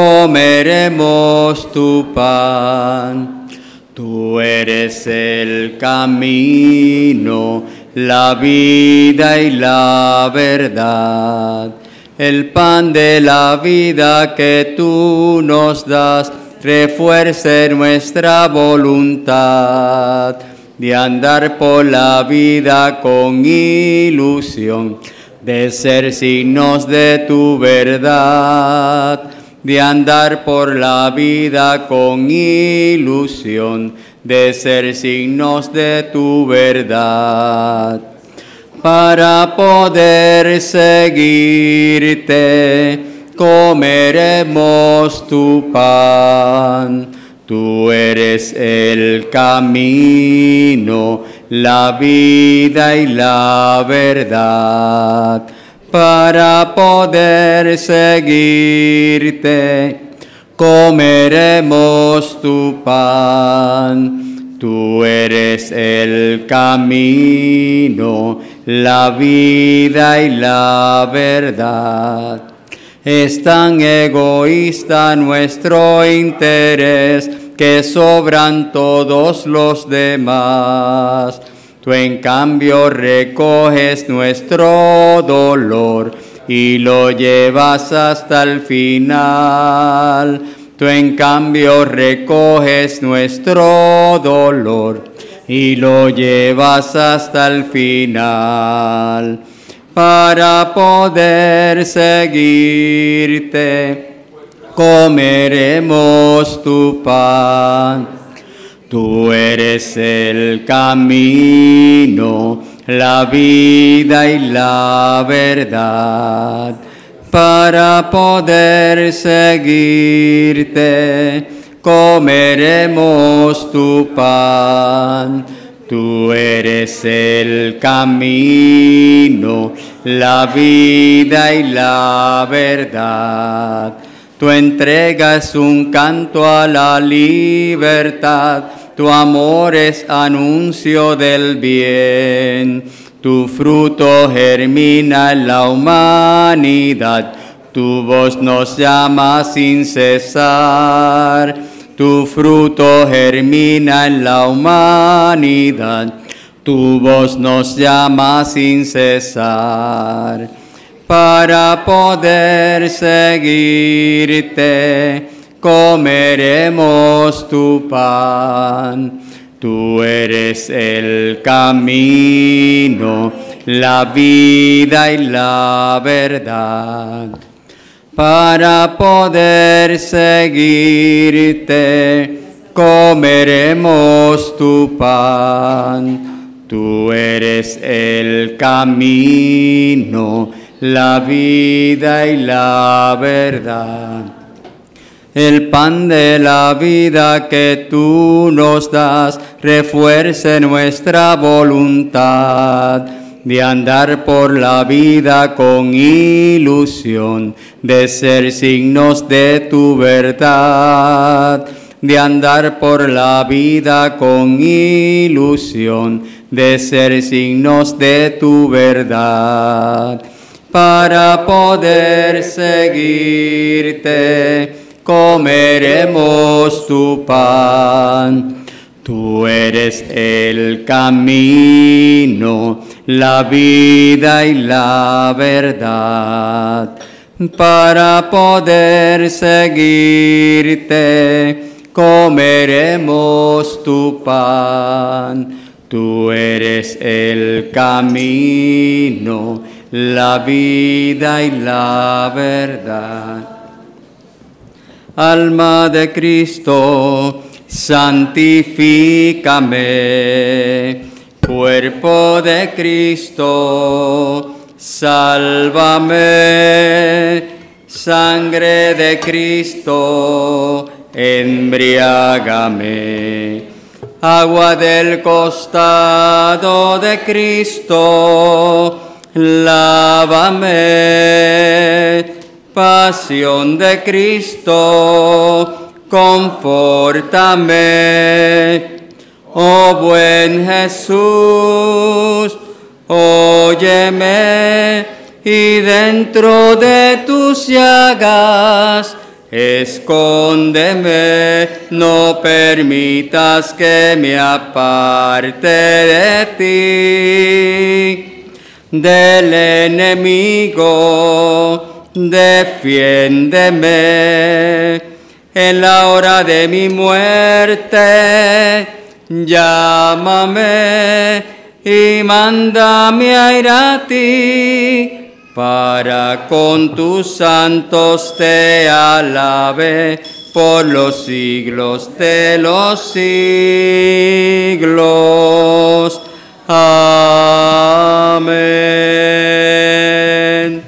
comeremos tu pan. Tú eres el camino, la vida y la verdad. El pan de la vida que tú nos das, refuerce nuestra voluntad de andar por la vida con ilusión, de ser signos de tu verdad, de andar por la vida con ilusión, de ser signos de tu verdad. Para poder seguirte, comeremos tu pan. Tú eres el camino, la vida y la verdad. Para poder seguirte, comeremos tu pan. Tú eres el camino, la vida y la verdad. Es tan egoísta nuestro interés que sobran todos los demás. Tú en cambio recoges nuestro dolor y lo llevas hasta el final. Tú en cambio recoges nuestro dolor y lo llevas hasta el final. Para poder seguirte, comeremos tu pan. Tú eres el camino, la vida y la verdad. Para poder seguirte, comeremos tu pan. Tú eres el camino, la vida y la verdad. Tu entrega es un canto a la libertad, tu amor es anuncio del bien. Tu fruto germina en la humanidad, tu voz nos llama sin cesar. Tu fruto germina en la humanidad, tu voz nos llama sin cesar. Para poder seguirte, comeremos tu pan. Tú eres el camino, la vida y la verdad. Para poder seguirte, comeremos tu pan. Tú eres el camino, la vida y la verdad. El pan de la vida que tú nos das, refuerce nuestra voluntad de andar por la vida con ilusión, de ser signos de tu verdad. De andar por la vida con ilusión, de ser signos de tu verdad. Para poder seguirte, comeremos tu pan. Tú eres el camino, la vida y la verdad. Para poder seguirte, comeremos tu pan. Tú eres el camino, la vida y la verdad. Alma de Cristo, santifícame. Cuerpo de Cristo, sálvame. Sangre de Cristo, embriágame. Agua del costado de Cristo, lávame. Pasión de Cristo, confórtame. Oh buen Jesús, óyeme, y dentro de tus llagas escóndeme, no permitas que me aparte de ti. Del enemigo, defiéndeme, en la hora de mi muerte, llámame y mándame a ir a ti, para con tus santos te alabe por los siglos de los siglos. Amén.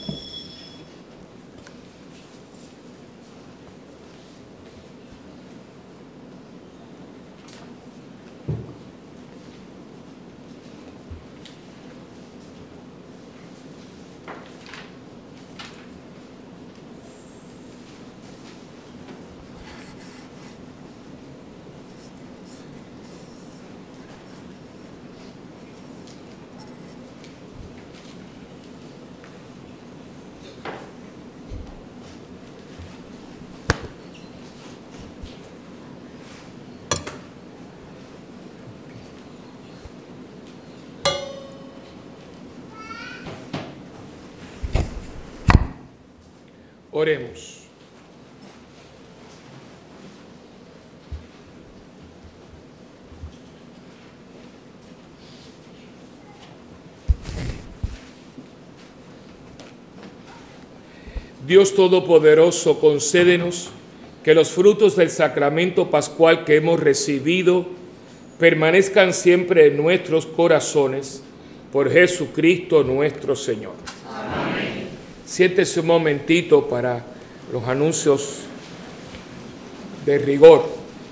Oremos. Dios Todopoderoso, concédenos que los frutos del sacramento pascual que hemos recibido permanezcan siempre en nuestros corazones, por Jesucristo nuestro Señor. Amén. Siéntese un momentito para los anuncios de rigor.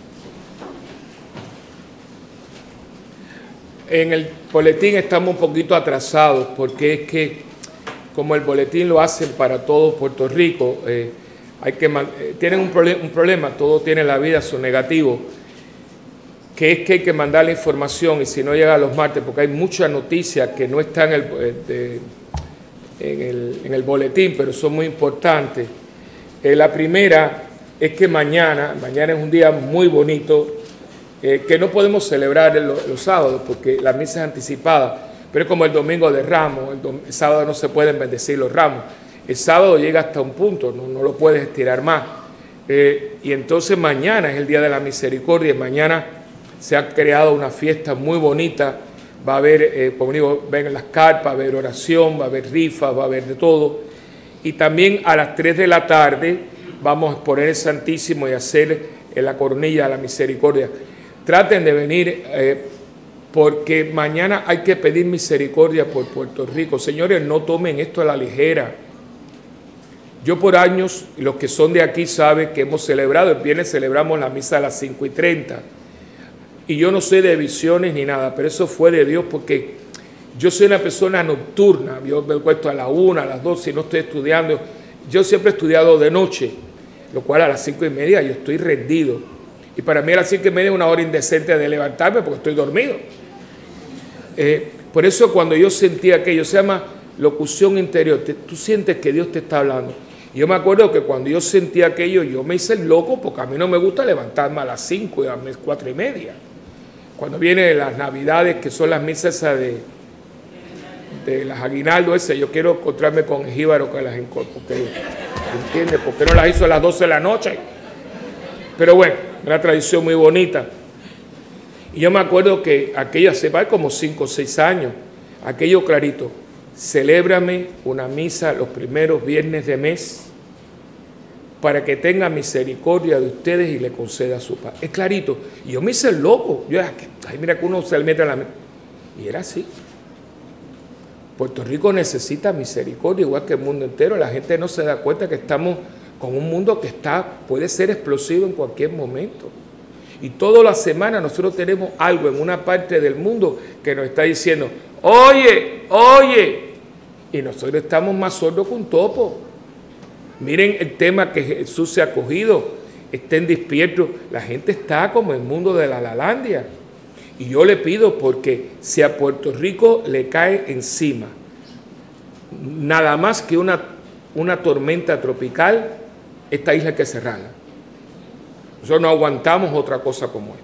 En el boletín estamos un poquito atrasados porque es que como el boletín lo hacen para todo Puerto Rico, eh, hay que eh, tienen un, prole un problema, todo tiene en la vida su negativo, que es que hay que mandar la información y si no llega a los martes, porque hay muchas noticias que no están en el, de, en el, en el boletín, pero son muy importantes. Eh, la primera es que mañana, mañana es un día muy bonito, eh, que no podemos celebrar los, los sábados porque la misa es anticipada, pero es como el domingo de Ramos, el, el sábado no se pueden bendecir los ramos, el sábado llega hasta un punto, no, no lo puedes estirar más. Eh, y entonces mañana es el Día de la Misericordia, mañana se ha creado una fiesta muy bonita, va a haber, eh, como digo, ven las carpas, va a haber oración, va a haber rifas, va a haber de todo. Y también a las tres de la tarde vamos a poner el Santísimo y hacer eh, la coronilla de la Misericordia. Traten de venir, eh, porque mañana hay que pedir misericordia por Puerto Rico. Señores, no tomen esto a la ligera. Yo por años, los que son de aquí saben que hemos celebrado, el viernes celebramos la misa a las cinco y treinta. Y yo no sé de visiones ni nada, pero eso fue de Dios porque yo soy una persona nocturna. Yo me acuesto a la una, a las dos, si no estoy estudiando. Yo siempre he estudiado de noche, lo cual a las cinco y media yo estoy rendido. Y para mí a las cinco y media es una hora indecente de levantarme porque estoy dormido. Eh, por eso cuando yo sentía aquello, se llama locución interior, te, tú sientes que Dios te está hablando. Y yo me acuerdo que cuando yo sentía aquello, yo me hice el loco porque a mí no me gusta levantarme a las cinco y a las cuatro y media. Cuando vienen las navidades, que son las misas de, de las aguinaldo ese, yo quiero encontrarme con el jíbaro que las encontró, porque, ¿entiendes? ¿Por qué no las hizo a las doce de la noche? Pero bueno, una tradición muy bonita. Y yo me acuerdo que aquello hace como cinco o seis años, aquello clarito, celébrame una misa los primeros viernes de mes para que tenga misericordia de ustedes y le conceda su paz. Es clarito. Y yo me hice el loco. Yo, ay, mira que uno se le mete a la mente. Y era así. Puerto Rico necesita misericordia, igual que el mundo entero. La gente no se da cuenta que estamos con un mundo que está, puede ser explosivo en cualquier momento. Y toda la semana nosotros tenemos algo en una parte del mundo que nos está diciendo, oye, oye, y nosotros estamos más sordos que un topo. Miren el tema que Jesús se ha cogido, estén despiertos. La gente está como en el mundo de la Lalandia. Y yo le pido porque si a Puerto Rico le cae encima nada más que una, una tormenta tropical, esta isla hay que cerrarla. Nosotros no aguantamos otra cosa como esta.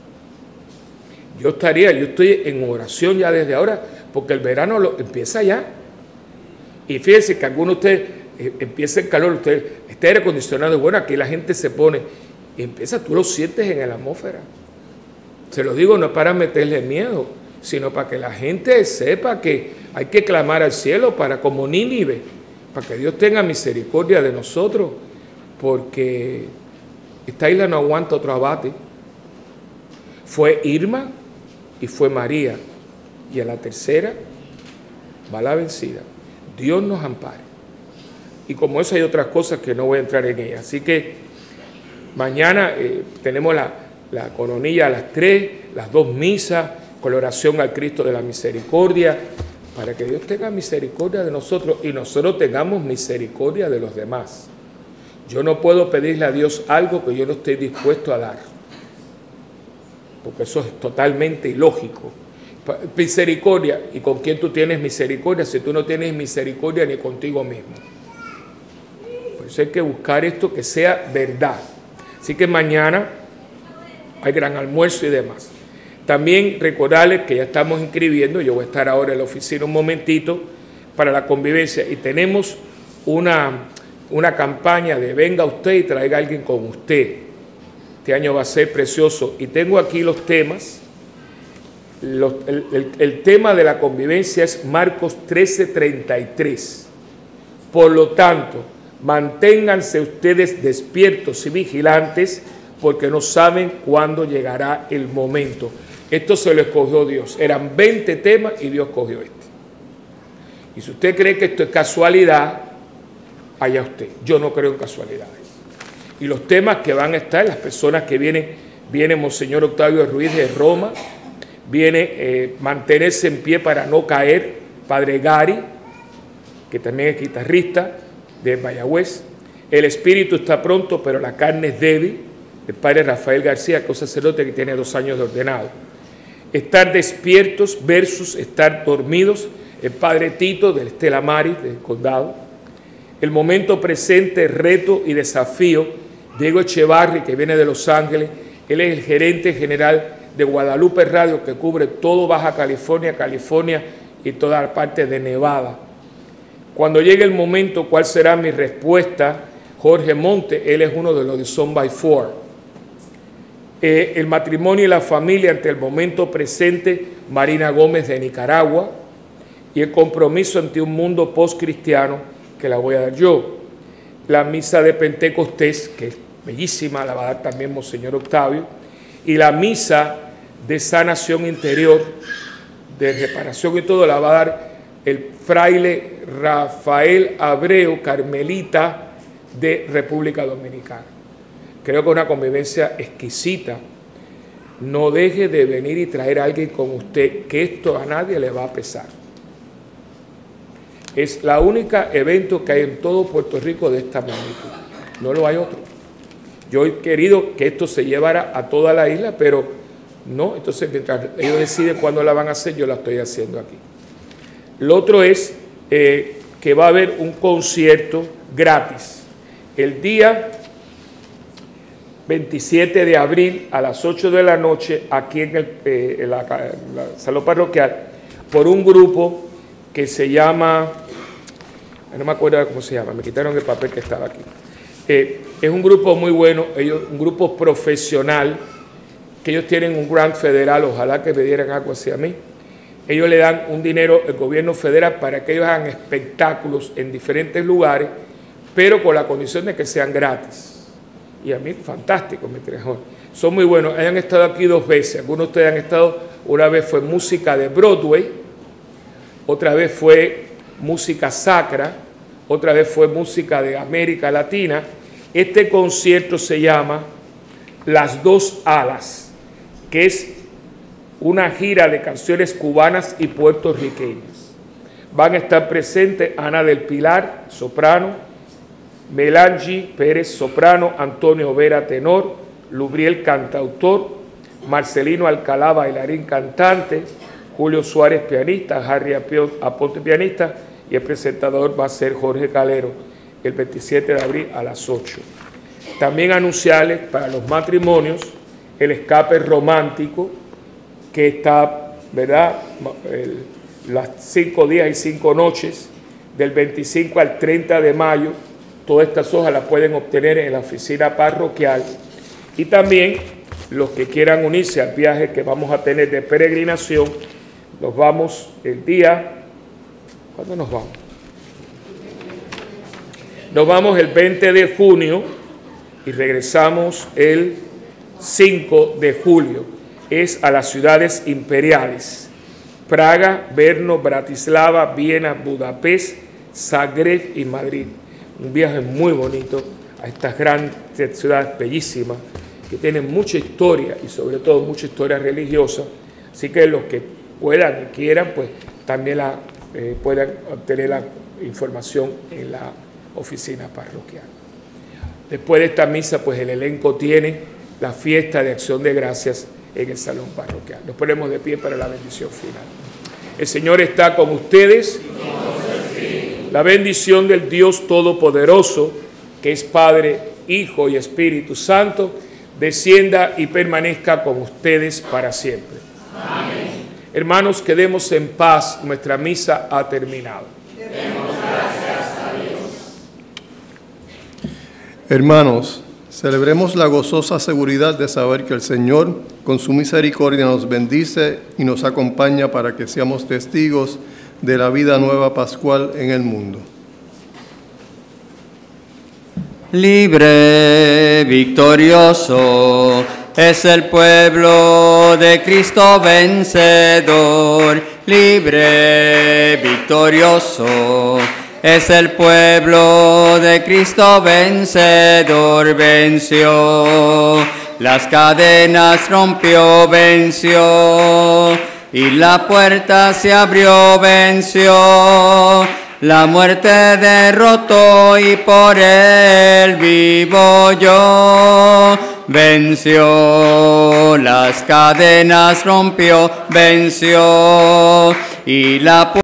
Yo estaría, yo estoy en oración ya desde ahora, porque el verano lo, empieza ya. Y fíjense que algunos de ustedes eh, empieza el calor, ustedes, este aire acondicionado es bueno, aquí la gente se pone, y empieza, tú lo sientes en la atmósfera. Se lo digo no para meterle miedo, sino para que la gente sepa que hay que clamar al cielo para como Nínive, para que Dios tenga misericordia de nosotros, porque esta isla no aguanta otro abate. Fue Irma y fue María, y a la tercera va la vencida. Dios nos ampare. Y como eso hay otras cosas que no voy a entrar en ellas. Así que mañana eh, tenemos la, la coronilla a las tres, las dos misas, con la oración al Cristo de la misericordia, para que Dios tenga misericordia de nosotros y nosotros tengamos misericordia de los demás. Yo no puedo pedirle a Dios algo que yo no esté dispuesto a dar, porque eso es totalmente ilógico. Misericordia, ¿y con quién tú tienes misericordia si tú no tienes misericordia ni contigo mismo? Por eso hay que buscar esto que sea verdad. Así que mañana hay gran almuerzo y demás. También recordarles que ya estamos inscribiendo, yo voy a estar ahora en la oficina un momentito para la convivencia y tenemos una, una campaña de venga usted y traiga a alguien con usted. Este año va a ser precioso y tengo aquí los temas. Los, el, el, el tema de la convivencia es Marcos trece, treinta y tres. Por lo tanto, manténganse ustedes despiertos y vigilantes porque no saben cuándo llegará el momento. Esto se lo escogió Dios. Eran veinte temas y Dios escogió este. Y si usted cree que esto es casualidad, allá usted. Yo no creo en casualidades. Y los temas que van a estar, las personas que vienen, viene Monseñor Octavio Ruiz de Roma, viene eh, mantenerse en pie para no caer, Padre Gary, que también es guitarrista de Mayagüez. El espíritu está pronto, pero la carne es débil, el Padre Rafael García, que es un sacerdote que tiene dos años de ordenado. Estar despiertos versus estar dormidos, el Padre Tito del Estela Maris, del Condado. El momento presente, reto y desafío, Diego Echevarri, que viene de Los Ángeles, él es el gerente general de Guadalupe Radio, que cubre todo Baja California, California y toda la parte de Nevada. Cuando llegue el momento, ¿cuál será mi respuesta? Jorge Monte, él es uno de los de Son by Four. Eh, el matrimonio y la familia ante el momento presente, Marina Gómez de Nicaragua, y el compromiso ante un mundo post-cristiano, que la voy a dar yo. La misa de Pentecostés, que es bellísima, la va a dar también Monseñor Octavio, y la misa de sanación interior, de reparación y todo, la va a dar el fraile Rafael Abreu, carmelita de República Dominicana. Creo que una convivencia exquisita. No deje de venir y traer a alguien con usted, que esto a nadie le va a pesar. Es la única evento que hay en todo Puerto Rico de esta magnitud. No lo hay otro. Yo he querido que esto se llevara a toda la isla, pero no. Entonces, mientras ellos deciden cuándo la van a hacer, yo la estoy haciendo aquí. Lo otro es eh, que va a haber un concierto gratis. El día veintisiete de abril a las ocho de la noche, aquí en, el, eh, en la, la salón parroquial, por un grupo que se llama, no me acuerdo cómo se llama, me quitaron el papel que estaba aquí. Eh, es un grupo muy bueno, ellos, un grupo profesional, que ellos tienen un grant federal, ojalá que me dieran algo así a mí. Ellos le dan un dinero al gobierno federal para que ellos hagan espectáculos en diferentes lugares, pero con la condición de que sean gratis. Y a mí, fantástico, me trajeron. Son muy buenos. Han estado aquí dos veces. Algunos de ustedes han estado, una vez fue música de Broadway, otra vez fue música sacra, otra vez fue música de América Latina. Este concierto se llama Las Dos Alas, que es una gira de canciones cubanas y puertorriqueñas. Van a estar presentes Ana del Pilar, soprano, Melangi Pérez, soprano, Antonio Vera, tenor, Lubriel, cantautor, Marcelino Alcalá, bailarín cantante, Julio Suárez, pianista, Harry Aponte, pianista, y el presentador va a ser Jorge Calero, el veintisiete de abril a las ocho. También anunciarles para los matrimonios el escape romántico que está, ¿verdad?, el, las cinco días y cinco noches, del veinticinco al treinta de mayo. Todas estas hojas las pueden obtener en la oficina parroquial. Y también los que quieran unirse al viaje que vamos a tener de peregrinación, nos vamos el día, ¿cuándo nos vamos? Nos vamos el veinte de junio y regresamos el cinco de julio. Es a las ciudades imperiales: Praga, Brno, Bratislava, Viena, Budapest, Zagreb y Madrid. Un viaje muy bonito a estas grandes ciudades bellísimas que tienen mucha historia y sobre todo mucha historia religiosa. Así que los que puedan y quieran, pues también la, eh, puedan obtener la información en la oficina parroquial. Después de esta misa, pues el elenco tiene la fiesta de acción de gracias en el salón parroquial. Nos ponemos de pie para la bendición final. El Señor está con ustedes. La bendición del Dios Todopoderoso, que es Padre, Hijo y Espíritu Santo, descienda y permanezca con ustedes para siempre. Amén. Hermanos, quedemos en paz. Nuestra misa ha terminado. Demos gracias a Dios. Hermanos, celebremos la gozosa seguridad de saber que el Señor, con su misericordia, nos bendice y nos acompaña para que seamos testigos de la vida nueva pascual en el mundo. Libre, victorioso, es el pueblo de Cristo vencedor. Libre, victorioso, es el pueblo de Cristo vencedor. Venció, las cadenas rompió, venció, y la puerta se abrió, venció. La muerte derrotó y por él vivo yo. Venció, las cadenas rompió, venció, y la puerta